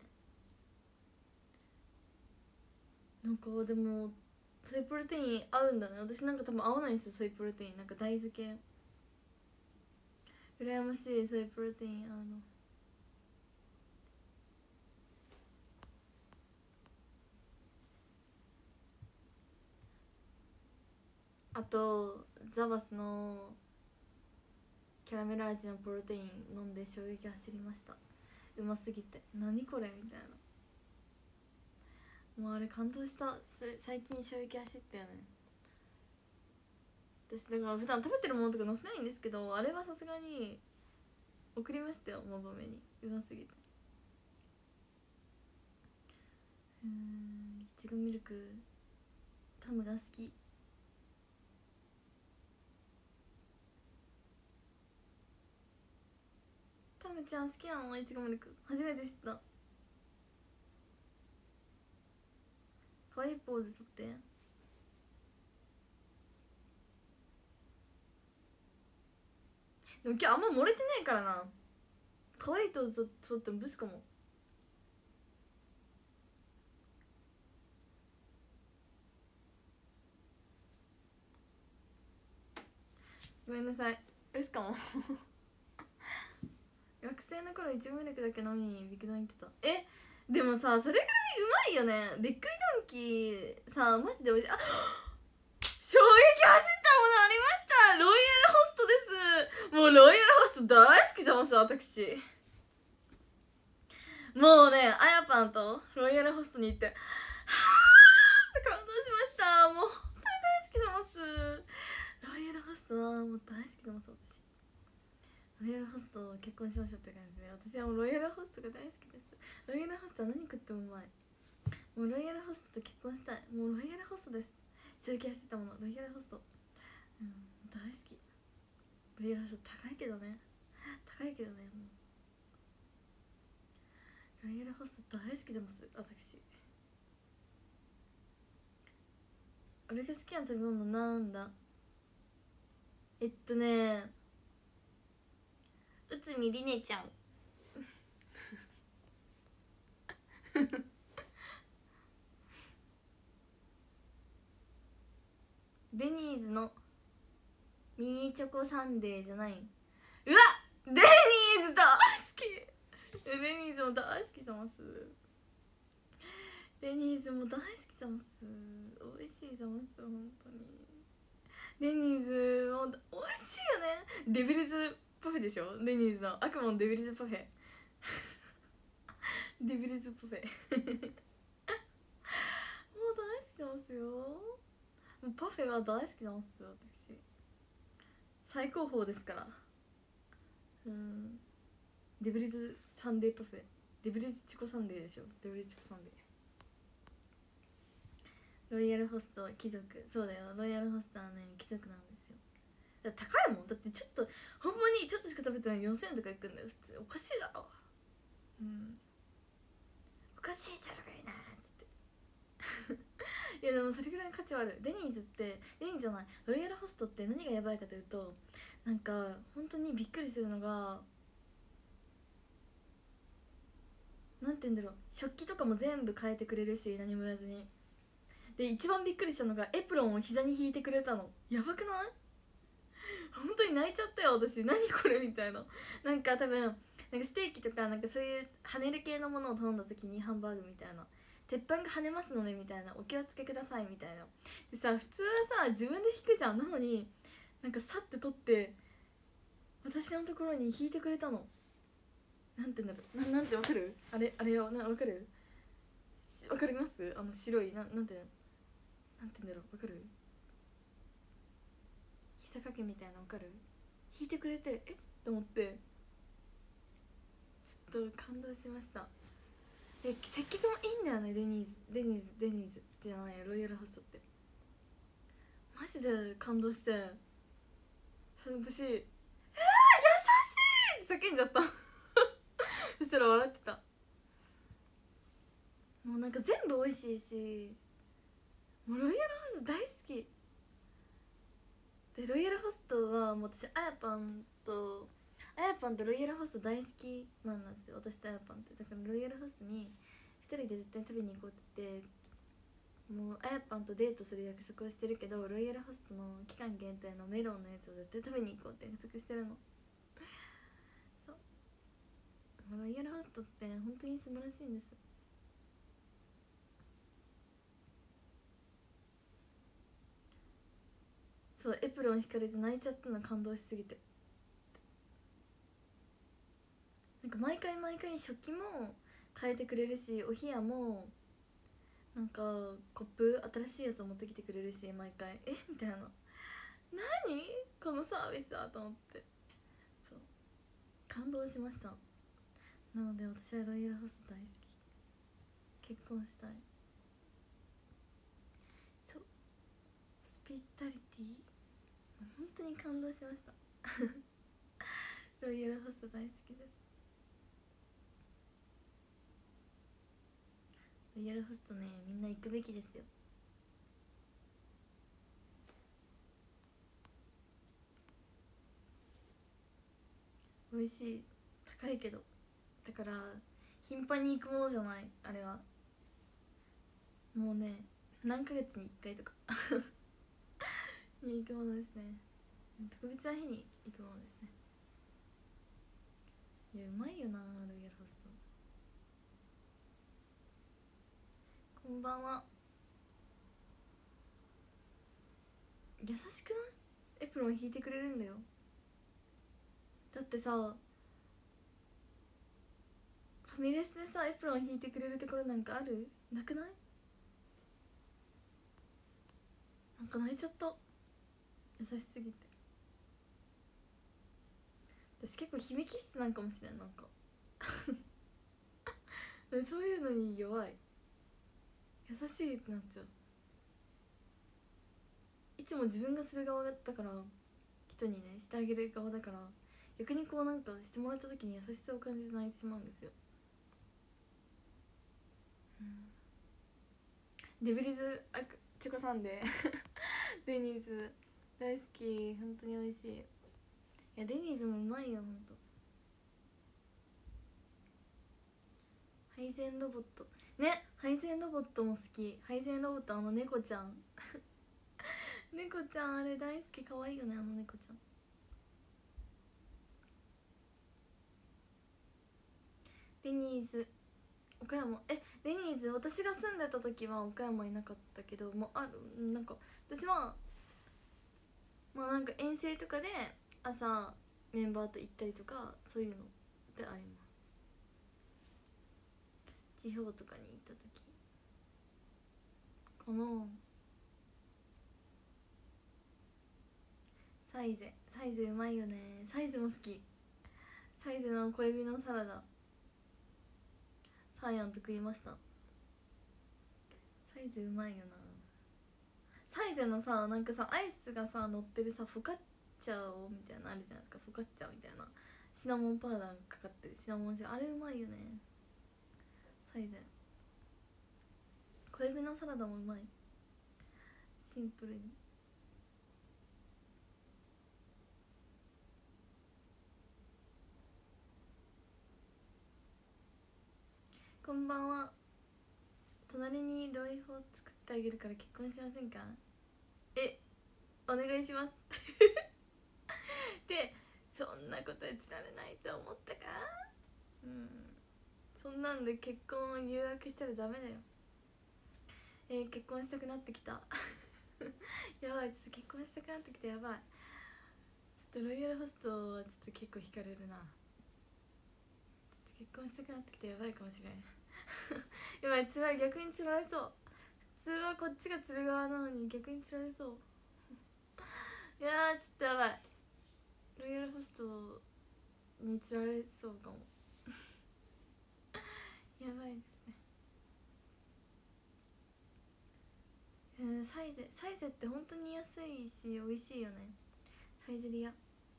S1: なんかでもソイプロテイン合うんだね。私なんか多分合わないんですよソイプロテイン。なんか大豆系羨ましい。ソイプロテイン合うの。あとザバスのキャラメル味のプロテイン飲んで衝撃走りました。うますぎて何これみたいな。もうあれ感動した。最近衝撃走ったよね。私だから普段食べてるものとか載せないんですけど、あれはさすがに送りましたよママめに。うますぎて。いちごミルクタムが好き。タムちゃん好きなのいちごミルク。初めて知った。かわいいポーズとって。でも今日あんま漏れてないからな。かわいいポーズとってもブスかも。ごめんなさいブスかも学生の頃いちごミルクだけ飲みにビッグドン行ってた。でもさそれぐらいうまいよね。びっくりドンキーさマジでおいしい。衝撃走ったものありました。ロイヤルホストです。もうロイヤルホスト大好きざます私。もうねあやぱんとロイヤルホストに行ってはーって感動しました。もう本当に大好きざます。ロイヤルホストはもう大好きざます私。ロイヤルホスト結婚しましょうって感じで、私はもうロイヤルホストが大好きです。ロイヤルホストは何食ってもうまい。もうロイヤルホストと結婚したい。もうロイヤルホストです。衝撃走ったものロイヤルホスト、大好き。ロイヤルホスト高いけどね。高いけどね。もうロイヤルホスト大好きでます私。俺が好きな食べ物なんだ。内海りねちゃんデニーズのミニチョコサンデーじゃない。うわデニーズ大好き。デニーズも大好きざます。デニーズも大好きざます。美味しいざます本当に。デニーズも美味しいよね。デビルズパフェでしょ。デニーズの悪魔のデビルズパフェデビルズパフェもう大好きなんですよ。もうパフェは大好きなんですよ私。最高峰ですから。デビルズサンデーパフェ、デビルズチョコサンデーでしょ。デビルズチョコサンデー。ロイヤルホスト貴族。そうだよロイヤルホストはね貴族なんですよ。だって高いもん。だってちょっとほんまにちょっとしか食べてない4000円とかいくんだよ普通。おかしいだろ。おかしいじゃろがいなっつっていやでもそれぐらいの価値はある。デニーズってデニーズじゃないロイヤルホストって何がやばいかというと、なんか本当にびっくりするのが、なんて言うんだろう、食器とかも全部変えてくれるし何も言わずに。で一番びっくりしたのがエプロンを膝に引いてくれたの。やばくない？ 本当に泣いちゃったよ私。何これみたいな。なんか多分なんかステーキとかなんかそういう跳ねる系のものを頼んだ時にハンバーグみたいな、鉄板が跳ねますのでみたいな、お気をつけくださいみたいな。でさ、普通はさ自分で引くじゃん。なのになんかさって取って私のところに引いてくれたの。なんて言うんだろう、なんてわかる、あれよ、わかる、わかります、あの白いなんて言うんだろう、わかる、膝掛けみたいな、わかる、引いてくれてえっと思ってちょっと感動しました。接客もいいんだよね。デニーズじゃない、ロイヤルホストってマジで感動して、私優しいって叫んじゃったそしたら笑ってた。もうなんか全部美味しいし、もうロイヤルホスト大好きで、ロイヤルホストはもう私あやぱんとロイヤルホスト大好きマンなんですよ、私とあやぱんって。だからロイヤルホストに2人で絶対食べに行こうって言って、もうあやぱんとデートする約束をしてるけど、ロイヤルホストの期間限定のメロンのやつを絶対食べに行こうって約束してるの。そう、ロイヤルホストって本当に素晴らしいんです。そう、エプロン引かれて泣いちゃったの、感動しすぎて。なんか毎回食器も変えてくれるし、お部屋もなんかコップ新しいやつを持ってきてくれるし、毎回みたいな、何このサービスだと思って、そう感動しました。なので私はロイヤルホスト大好き、結婚したい。そう、スピリタリティ本当に感動しましたロイヤルホスト大好きです。ロイヤルホストね、みんな行くべきですよ。美味しい、高いけど、だから頻繁に行くものじゃない、あれは。もうね、何ヶ月に1回とかに行くものですね。特別な日に行くものですね。いや、うまいよなロイヤルホスト。こんばんは。優しくない？エプロン引いてくれるんだよ。だってさ、ファミレスでさエプロン引いてくれるところなんかある？なくない？なんか泣いちゃった、優しすぎて。私結構姫気質なんかもしれん、なんかそういうのに弱い、優しいってなっちゃう。いつも自分がする側だから、人にねしてあげる側だから、逆にこうなんかしてもらった時に優しさを感じて泣いてしまうんですよ。デブリズチョコサンデーデニーズ大好き、本当に美味しい。いやデニーズもうまいよ、ほんと。配膳ロボットね、配膳ロボットも好き。配膳ロボット、あの猫ちゃん猫ちゃんあれ大好き、可愛いよね、あの猫ちゃん。デニーズ岡山、デニーズ私が住んでた時は岡山いなかったけど、もうある、なんか私はまあなんか遠征とかで朝メンバーと行ったりとか、そういうのであります。地方とかに行った時このサイゼうまいよね。サイゼも好き。サイゼの小エビのサラダ、サーヤンと食いました。サイゼうまいよな。サイゼのさ、なんかさアイスがさ乗ってるさ、フォカッチャオみたいなのあるじゃないですか。フォカッチャみたいなシナモンパウダーかかってるシナモン塩、あれうまいよね。サイゼ小エビのサラダもうまい、シンプルに。こんばんは。隣にロイホ作ってあげるから結婚しませんか？お願いしますでそんなことやつられないと思ったか。そんなんで結婚を誘惑したらダメだよ。結婚したくなってきたやばい、ちょっと結婚したくなってきた。やばい、ちょっとロイヤルホストはちょっと結構惹かれるな。ちょっと結婚したくなってきた。やばいかもしれんやばい、つらい、逆につられそう。普通はこっちが釣る側なのに逆につられそういやーちょっとやばい、ロイヤルホストにつられそうかもやばいですね。サイゼって本当に安いし美味しいよね。サイゼリヤ、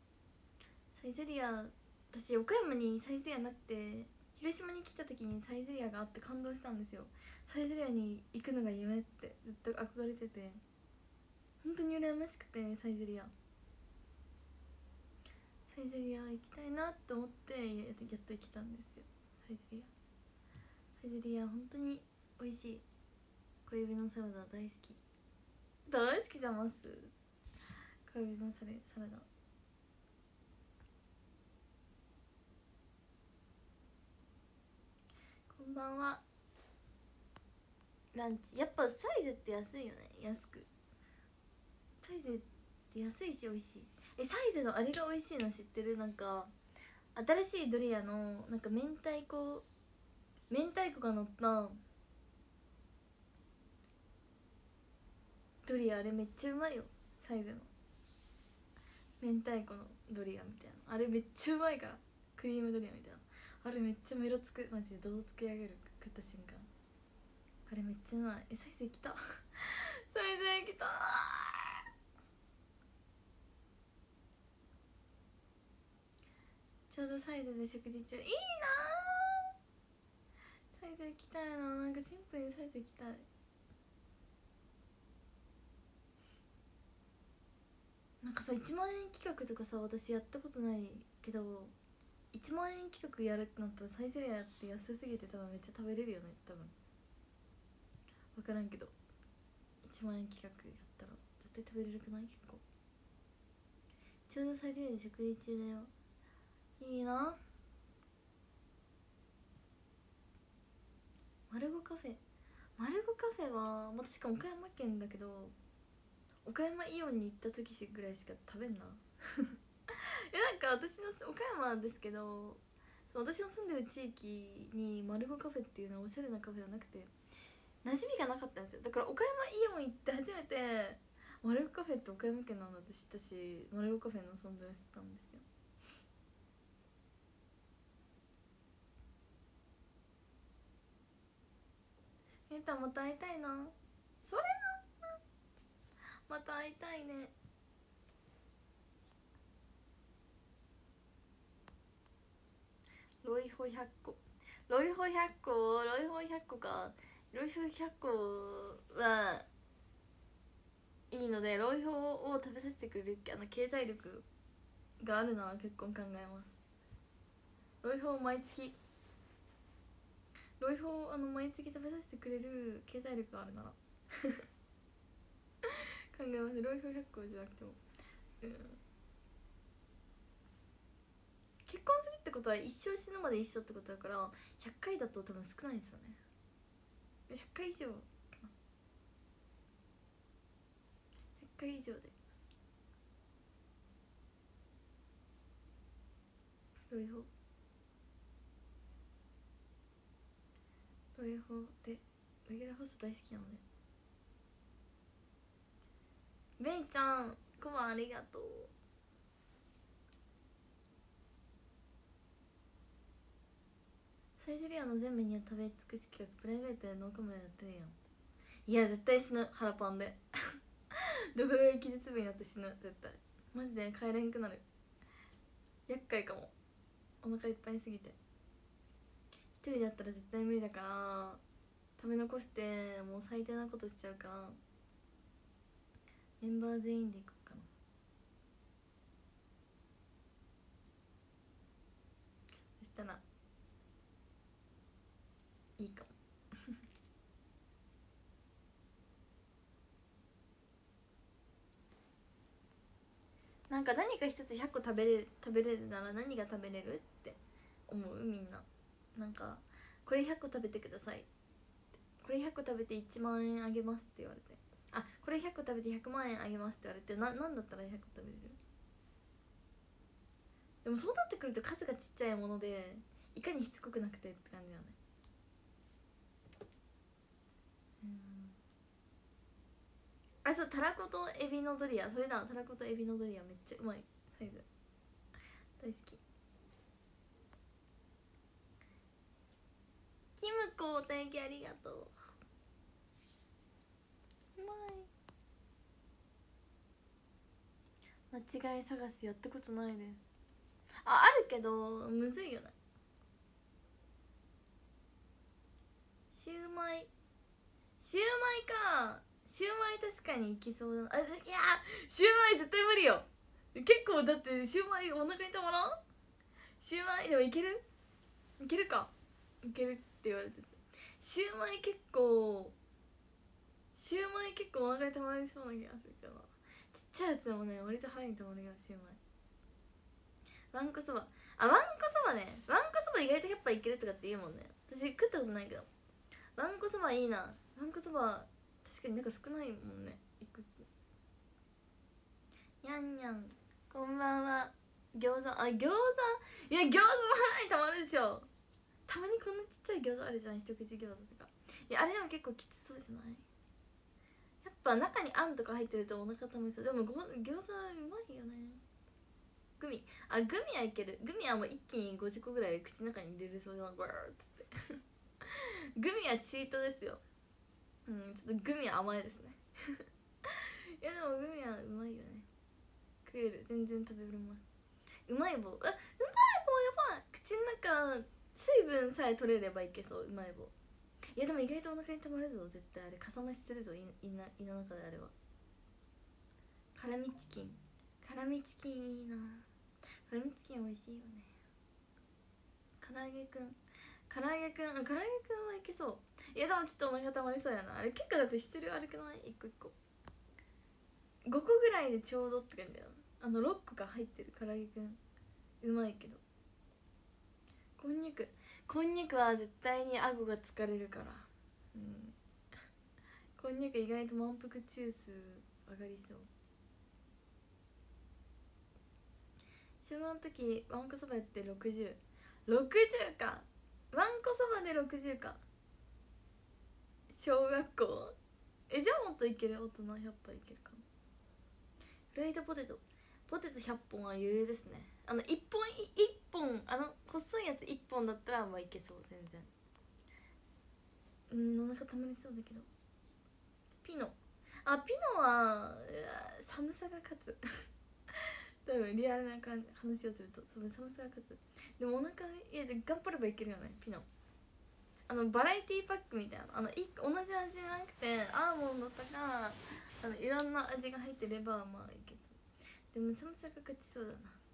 S1: 私岡山にサイゼリヤなくて、広島に来た時にサイゼリヤがあって感動したんですよ。サイゼリヤに行くのが夢ってずっと憧れてて、本当に羨ましくて、サイゼリヤ行きたいなって思ってやっと行けたんですよ。サイゼリヤ本当に美味しい。小指のサラダ大好きじゃます。小指のサラダ。こんばんは。ランチやっぱサイゼって安いよね。サイゼって安いし美味しい。サイゼのあれが美味しいの知ってる？なんか新しいドリアのなんか明太子が乗ったドリア、あれめっちゃうまいよ。サイゼの明太子のドリアみたいな、あれめっちゃうまいから。クリームドリアみたいな、あれめっちゃメロつく。マジでドドつけ上げる。食った瞬間あれめっちゃうまい。サイゼ来たサイゼ来たちょうどサイゼで食事中。いいなサイゼ行きたいな。なんかシンプルにサイゼ行きたい。なんかさ、1万円企画とかさ、私やったことないけど、1万円企画やるってなったらサイゼリヤって安すぎて多分めっちゃ食べれるよね。多分分からんけど、1万円企画やったら絶対食べれるくない？結構ちょうどサイゼリヤで食事中だよ。いいな。マルゴカフェは、まあ、確か岡山県だけど、岡山イオンに行った時ぐらいしか食べんななんか私の岡山ですけど、私の住んでる地域にマルゴカフェっていうのはおしゃれなカフェはなくて、馴染みがなかったんですよ。だから岡山イオン行って初めてマルゴカフェって岡山県なんだって知ったし、マルゴカフェの存在を知ったんですよ。また会いたいな。それな、また会いたいね。ロイホ100個か。ロイホ100個はいいので、ロイホを食べさせてくれる経済力があるなら結婚考えます。ロイホを毎月食べさせてくれる経済力があるなら考えます。ロイホ100個じゃなくても、結婚するってことは一生死ぬまで一緒ってことだから、100回だと多分少ないですよね。100回以上かな。100回以上でロイホでレギュラーホスト大好きなので。ベンちゃんコマありがとう。サイゼリヤの全メニュー食べ尽くし企画プライベートでノーカメラやってるやん。いや絶対死ぬ、腹パンで動画が気絶部になって死ぬ。絶対マジで帰れんくなる。厄介かも、お腹いっぱいすぎて。一人だったら絶対無理だから、食べ残してもう最低なことしちゃうから、メンバー全員で行こうかな。そしたらいいかもなんか何か一つ100個食べれるなら何が食べれるって思うみんな。なんかこれ100個食べてください、これ100個食べて1万円あげますって言われて、あこれ100個食べて100万円あげますって言われて、なんだったら100個食べれる？でもそうなってくると数がちっちゃいものでいかにしつこくなくてって感じだね。あ、そう、たらことエビのドリア、それだ、たらことエビのドリアめっちゃうまいサイズ、大好き。キムコお便りありがとう。うまい。間違い探しやったことないです。あるけどむずいよね。シューマイか、シューマイ確かにいきそうだな。いやシューマイ絶対無理よ。結構だってシューマイお腹にたまらん。シューマイでもいけるか、いけるって言われてて、シューマイ結構お腹にたまりそうな気がするけどな。ちっちゃいやつでもね割と腹にたまるよシューマイ。わんこそば、わんこそばね、わんこそば意外と100杯いけるとかって言うもんね。私食ったことないけど、わんこそばいいな。わんこそば確かになんか少ないもんね。にゃんにゃんこんばんは。餃子、いや餃子も腹にたまるでしょ。たまにこんなちっちゃい餃子あるじゃん、一口餃子とか。いやあれでも結構きつそうじゃない？やっぱ中にあんとか入ってるとお腹たまりそう。でも餃子うまいよね。グミはいける。グミはもう一気に50個ぐらい口の中に入れれそうじゃん、ゴーッつってグミはチートですよ。ちょっとグミは甘いですねいやでもグミはうまいよね。食える、全然食べれます。うまい棒、やばい。口の中水分さえ取れればいけそう、うまい棒。いやでも意外とお腹にたまるぞ絶対。あれかさ増しするぞ、胃の中で。あれは辛味チキンいいな。辛味チキン美味しいよね。唐揚げくんはいけそう。いやでもちょっとお腹たまりそうやな。あれ結構だって質量悪くない？一個一個5個ぐらいでちょうどって感じだよ。6個が入ってる唐揚げくんうまいけど、こんにゃくは絶対に顎が疲れるから。こんにゃく意外と満腹中枢上がりそう。小学の時わんこそばやって60か。わんこそばで60か。小学校じゃあもっといける。大人100杯いけるかも。フライドポテト100本は余裕ですね。1本細いやつ1本だったらまあいけそう。全然お腹たまりそうだけど。ピノは寒さが勝つ多分リアルな話をすると寒さが勝つ。でもお腹で頑張ればいけるよね。ピノバラエティパックみたいな、同じ味じゃなくてアーモンドとかいろんな味が入ってればまあいけそう。でも寒さが勝ちそうだな。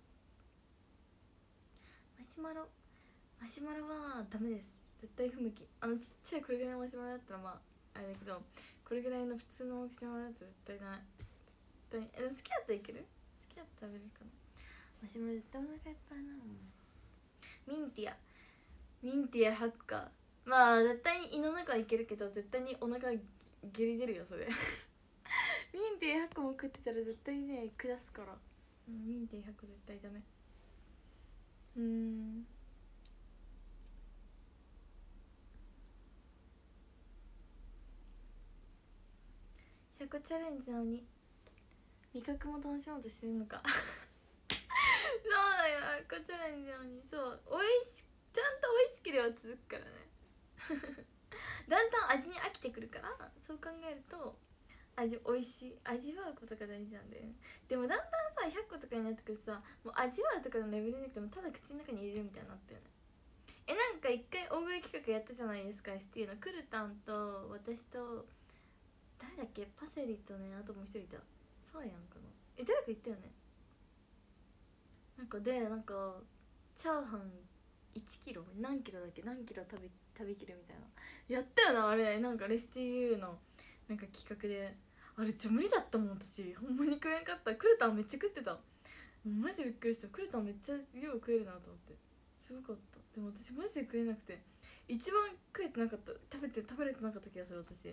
S1: マシュマロはダメです。絶対不向き。ちっちゃいこれぐらいのマシュマロだったらまああれだけど、これぐらいの普通のマシュマロだと絶対ない。絶対に好きだったらいける？好きだったら食べれるかな。マシュマロ絶対お腹いっぱいなの。ミンティア100か。まあ絶対に胃の中はいけるけど絶対にお腹下痢出るよそれミンティア100個も食ってたら絶対ね下すから。ミンティア100個絶対ダメ。100個チャレンジなのに味覚も楽しもうとしてるのかそうだよ、100個チャレンジなのに。そうちゃんと美味しければ続くからねだんだん味に飽きてくるから、そう考えると味美味しい味わうことが大事なんだよね。でもだんだんさ100個とかになってくるとさ、もう味わうとかのレベルじゃなくてもただ口の中に入れるみたいになったよね。なんか一回大食い企画やったじゃないですか。ST のクルタンと私と誰だっけ、パセリとね、あともう一人いた。サーヤンかな。誰か言ったよね。なんかチャーハン1キロ何キロだっけ、何キロ食べきるみたいなやったよな。あれなんかレシティ U のなんか企画で、あれ無理だったもん私。ほんまに食えんかった。クルタンめっちゃ食ってた。 マジびっくりした。クレタンめっちゃ量食えるなと思って、すごかった。でも私マジで食えなくて、一番食えてなかった、食べれてなかった気がする。私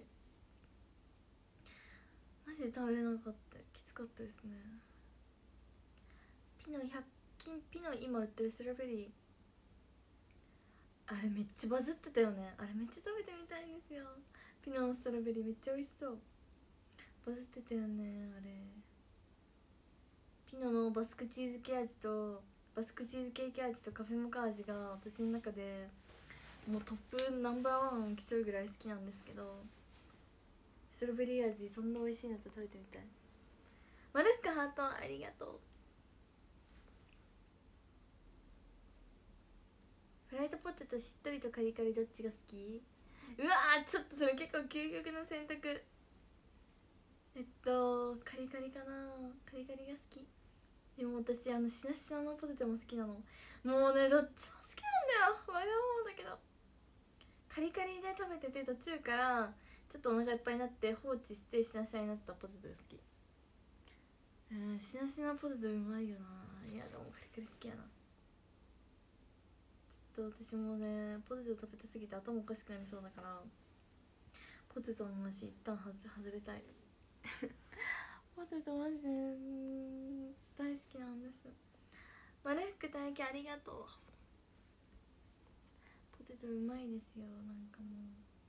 S1: マジで食べれなかった、きつかったですね。ピノ100均、ピノ今売ってるストロベリー、あれめっちゃバズってたよね。あれめっちゃ食べてみたいんですよ。ピノのストロベリーめっちゃ美味しそう。バズってたよねあれ。ピノのバスクチーズケーキとバスクチーズケーキ味とカフェモカ味が私の中でもうトップナンバーワン競うぐらい好きなんですけど、ストロベリー味そんな美味しいのと食べてみたい。マルフカハートありがとう。フライドポテトしっとりとカリカリどっちが好き？うわー、ちょっとそれ結構究極の選択。カリカリかな。カリカリが好き。でも私しなしなのポテトも好きなの。もうねどっちも好きなんだよ。わがままだけど、カリカリで食べてて途中からちょっとお腹いっぱいになって放置してしなしなになったポテトが好き。しなしなポテトうまいよな。いやでもカリカリ好きやな。ちょっと私もねポテト食べたすぎて頭おかしくなりそうだから、ポテトの話一旦外れたい。ポテトマジで大好きなんです。マルフク体験ありがとう。ポテトうまいですよ。なんかも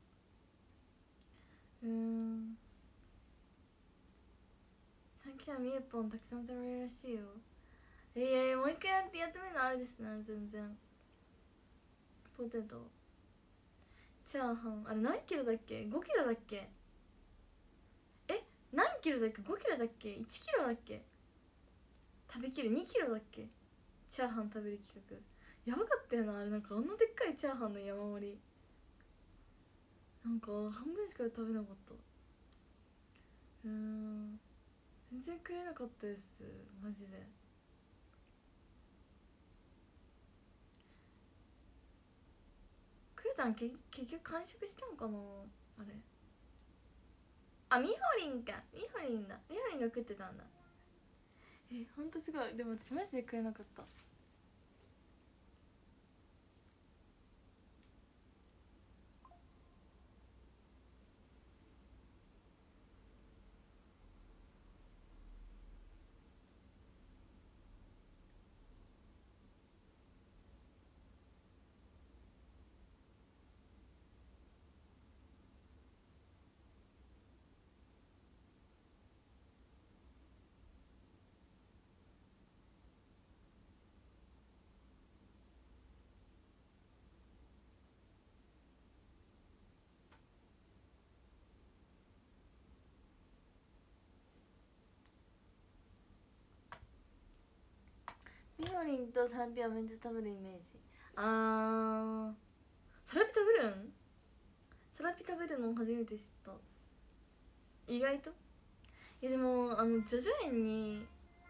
S1: うさっきはみえぽんたくさん食べれるらしいよ。もう一回やってみるのあれですね。全然ポテトチャーハンあれ何キロだっけ？ 5 キロだっけ？何キロだっけ？ 5 キロだっけ？ 1 キロだっけ？食べきる2キロだっけ？チャーハン食べる企画やばかったよなあれ。なんかあんなでっかいチャーハンの山盛り、なんか半分しか食べなかった。全然食えなかったですマジで。クレタン結局完食したんかなあれ。あ、みほりんか。みほりんだ。みほりんが食ってたんだ。ほんとすごい。でも私マジで食えなかった。みほりんとサラピはめっちゃ食べるイメージ。サラピ食べるん？サラピ食べるの初めて知った。意外と。でもジョジョ園に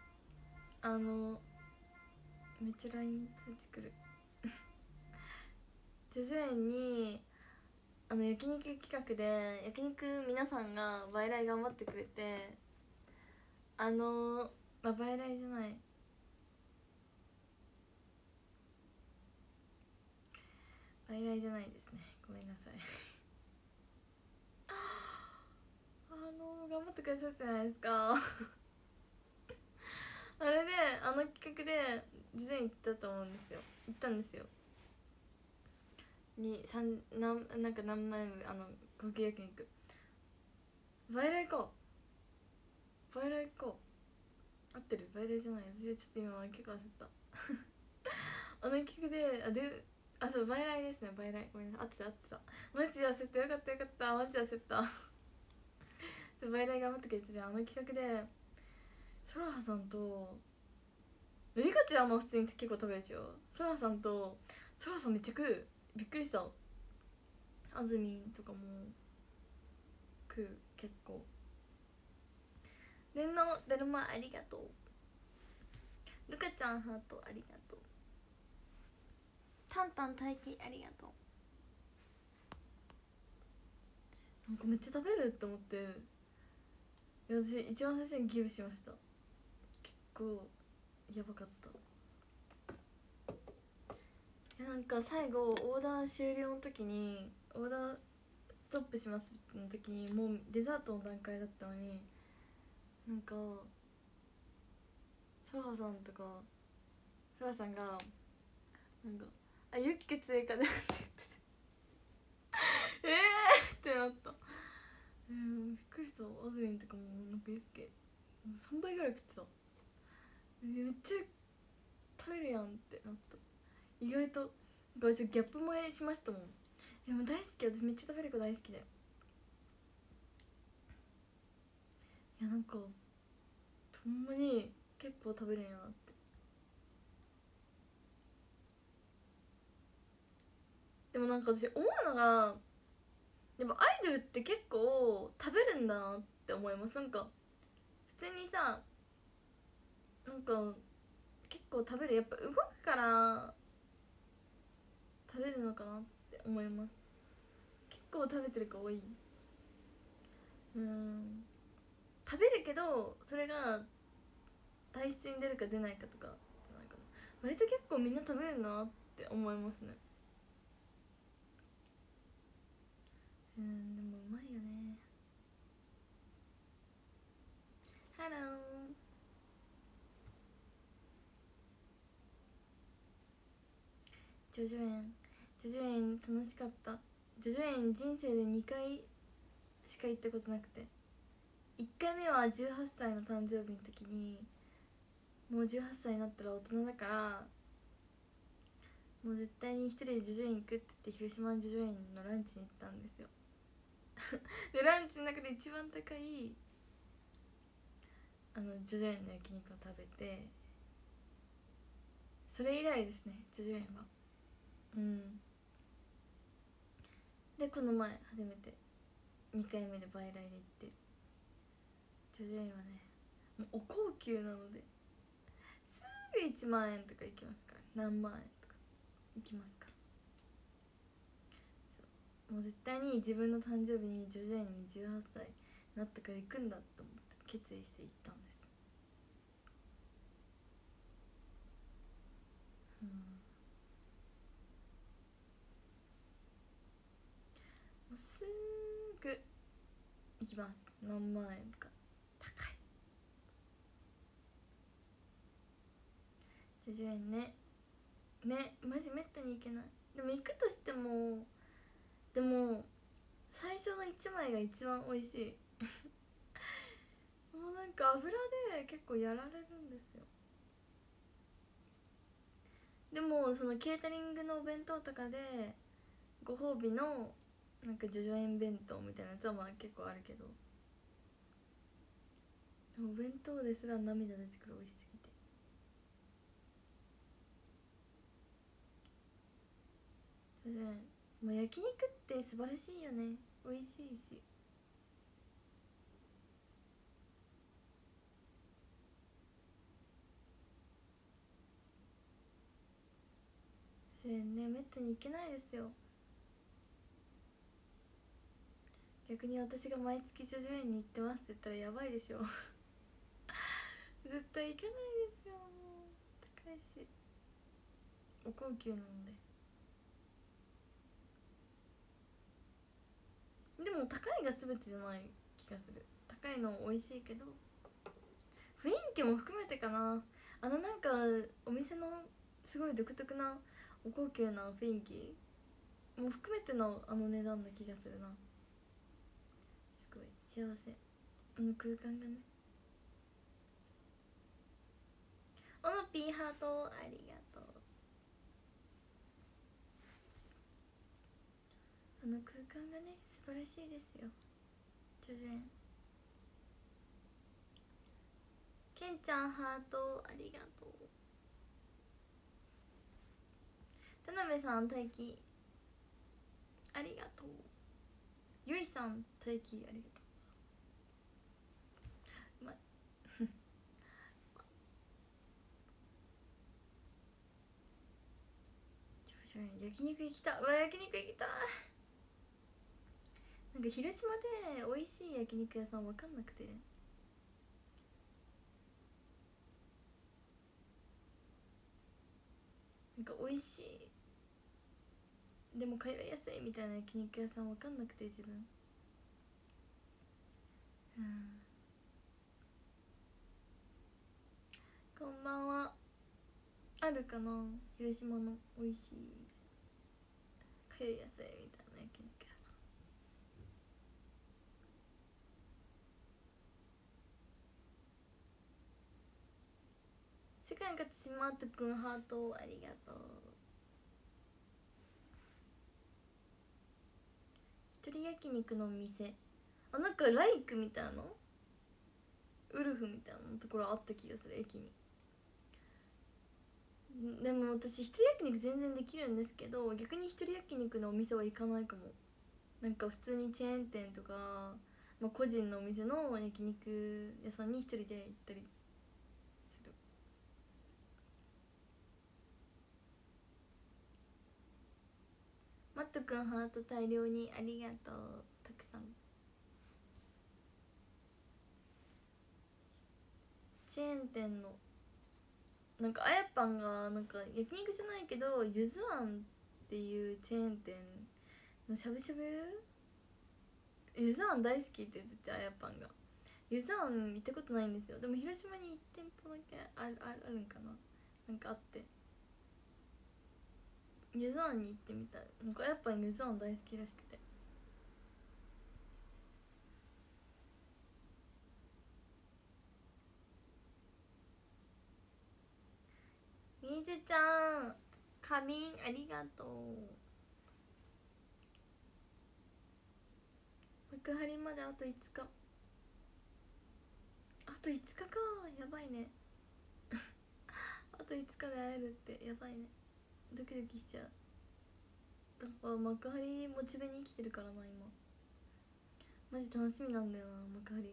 S1: めっちゃ LINE 通知くる。ジョジョ園に焼肉企画で焼肉皆さんがバイライ頑張ってくれて、バイライじゃない、バイライじゃないですね、ごめんなさい。頑張ってくださったじゃないですか。あれで企画で事前に行ったんですよなんか何枚も高級焼肉バイライか合ってる？バイライじゃない、私ちょっと今結構焦った。企画でそうバイライですね、バイライ、ごめんなさい、合ってたマジで焦った、よかったマジで焦った。バイライ頑張ってくれて、じゃあ企画でソラハさんとリカちゃんも普通に結構食べるでしょ。ソラさんめっちゃ食う、びっくりした。あずみんとかも食う結構。電脳だるまありがとう。ルカちゃんハートありがとう。タンタン待機ありがとう。なんかめっちゃ食べるって思って、私一番最初にギブしました。結構やばかった。いやなんか最後オーダー終了の時にオーダーストップしますの時にもうデザートの段階だったのに、なんかソラハさんとかソラさんがなんか「あユッケ追加で」って言っててってなった。びっくりした。あずみんとかもなんかユッケ3倍ぐらい食ってた。めっちゃ食べるやんってなった。意外とギャップ萌えしましたもん。でも大好き、私めっちゃ食べる子大好きで、いやなんかほんまに結構食べるんやなって。でもなんか私思うのが、やっぱアイドルって結構食べるんだなって思います。なんか普通にさ、なんか結構食べる、やっぱ動くから食べるのかなって思います。結構食べてる子多い。食べるけどそれが体質に出るか出ないかとかじゃないかな。割と結構みんな食べるなって思いますね。でもうまいよね。ハロー。ジョジョ園、ジョジョ園楽しかった。ジョジョ園人生で2回しか行ったことなくて、1回目は18歳の誕生日の時に、もう18歳になったら大人だからもう絶対に一人でジョジョ園行くって言って広島のジョジョ園のランチに行ったんですよでランチの中で一番高いジョジョ園の焼肉を食べて、それ以来ですねジョジョ園は。でこの前初めて2回目でバイライで行って、ジョジョ園はねもうお高級なのですぐ1万円とかいきますから、何万円とかいきますから。そうもう絶対に自分の誕生日にジョジョ園に18歳になったから行くんだと思って決意して行ったんです。もうすぐ行きます。何万円とか高い。ジョジョ園ねマジめったに行けない。でも行くとしても、でも最初の1枚が一番美味しいもうなんか油で結構やられるんですよ。でもそのケータリングのお弁当とかでご褒美のなんかジョジョ園弁当みたいなやつはまあ結構あるけど、でもお弁当ですら涙出てくる、美味しすぎて。ジョジョ園もう焼肉って素晴らしいよね。美味しいし。ジョジョ園ねめったに行けないですよ。逆に私が毎月ジョジョ園に行ってますって言ったらやばいでしょ絶対行けないですよ。もう高いしお高級なので。でも高いが全てじゃない気がする。高いの美味しいけど雰囲気も含めてかな。なんかお店のすごい独特なお高級な雰囲気も含めての値段な気がするな。すごい幸せ、空間がね。オノピーハートありがとう。空間がね素晴らしいですよジョジョ園。ケンちゃんハートありがとう。田辺さん待機ありがとう。ゆいさん待機ありがとう。うまい焼肉行きたい。うわ焼肉行きたい。なんか広島で美味しい焼肉屋さん分かんなくて、 でも通いやすいみたいな焼肉屋さん分かんなくて自分こんばんは。あるかな広島の美味しい通いやすいみたいな焼肉屋さん。世界がスマートくんハートありがとう。一人焼肉のお店、あ、なんかライクみたいなウルフみたいなところあった気がする駅に。でも私一人焼肉全然できるんですけど、逆に一人焼肉のお店は行かないかも。なんか普通にチェーン店とか、まあ、個人のお店の焼肉屋さんに一人で行ったりする。マットくんハート大量にありがとう。たくさん。チェーン店のなんかあやぱんがなんか焼肉じゃないけどゆずあんっていうチェーン店のしゃぶしゃぶ、ゆずあん大好きって言ってて、あやぱんがゆずあん行ったことないんですよ。でも広島に1店舗だけあるんかな、なんかあって、ゆずあんに行ってみたい。なんかあやぱんゆずあん大好きらしくて。みずちゃん花瓶ありがとう。幕張まであと5日、あと5日か、やばいねあと5日で会えるってやばいね。ドキドキしちゃう。だから幕張モチベに生きてるからな今。マジ楽しみなんだよな幕張。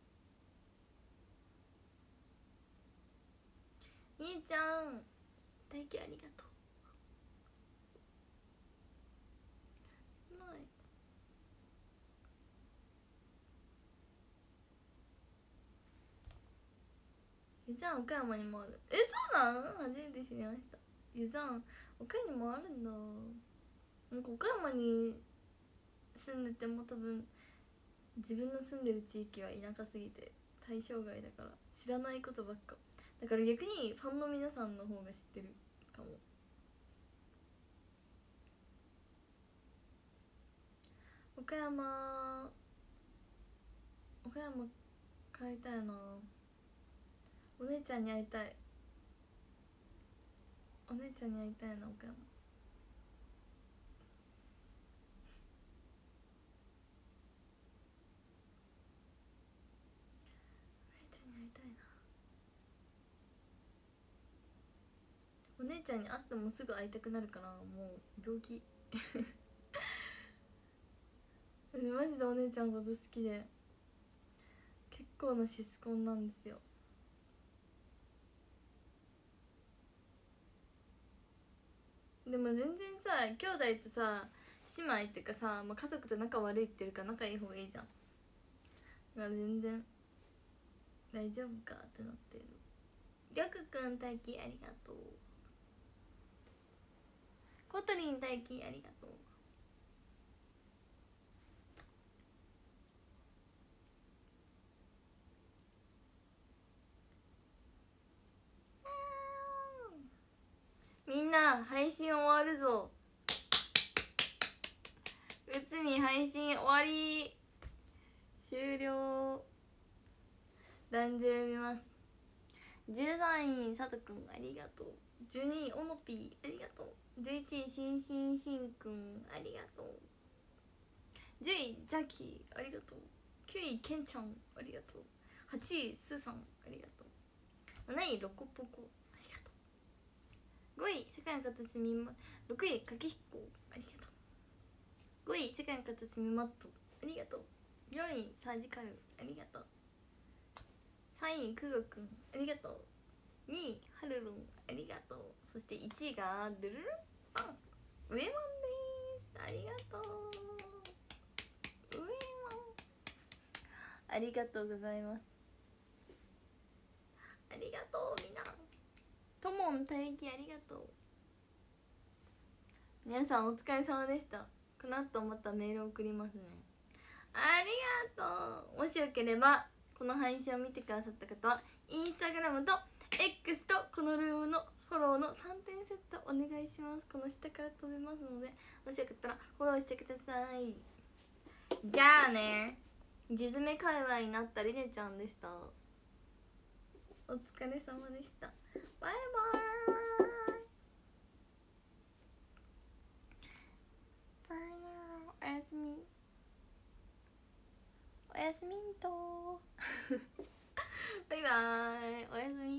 S1: みーちゃん大輝ありがとう。ないゆずあん岡山にもある。そうなん？初めて知りました。ゆずあん岡山にもあるんだ。なんか岡山に住んでても多分自分の住んでる地域は田舎すぎて対象外だから知らないことばっか。だから逆にファンの皆さんの方が知ってるかも。岡山帰りたいな。お姉ちゃんに会いたい。お姉ちゃんに会いたいな岡山。お姉ちゃんに会いたいな。お姉ちゃんに会ってもすぐ会いたくなるからもう病気マジでお姉ちゃんのこと好きで結構なシスコンなんですよ。でも全然さ兄弟とさ姉妹っていうかさ、まあ、家族と仲悪いっていうか仲いい方がいいじゃん。だから全然大丈夫かってなってる。りょくくん大輝ありがとう。コトリン大輝ありがとう。みんな配信終わるぞ。うつみ配信終わり。終了。男女読みます。13位さとくんありがとう。12位おのぴーありがとう。11位しんしんしんくんありがとう。10位ジャキーありがとう。9位けんちゃんありがとう。8位すーさんありがとう。7位ロコポコありがとう。5位世界の片隅ま、6位かけひこありがとう。5位世界の片隅マットありがとう。4位サージカルありがとう。3位くぐくんありがとう。2位はるるんありがとう。そして1位がドゥルルンパンウエマンです。ありがとうウエマン、ありがとうございます。ありがとうみんな。ともん大輝ありがとう。 皆さんお疲れ様でした。この後またメール送りますね。ありがとう。もしよければこの配信を見てくださった方はインスタグラムと X とこのルームのフォローの3点セットお願いします。この下から飛べますので、もしよかったらフォローしてください。じゃあね。地詰め界隈になったりねちゃんでした。お疲れ様でした。バイバーイ。おやすみ。おやすみんとバイバーイ。おやすみ。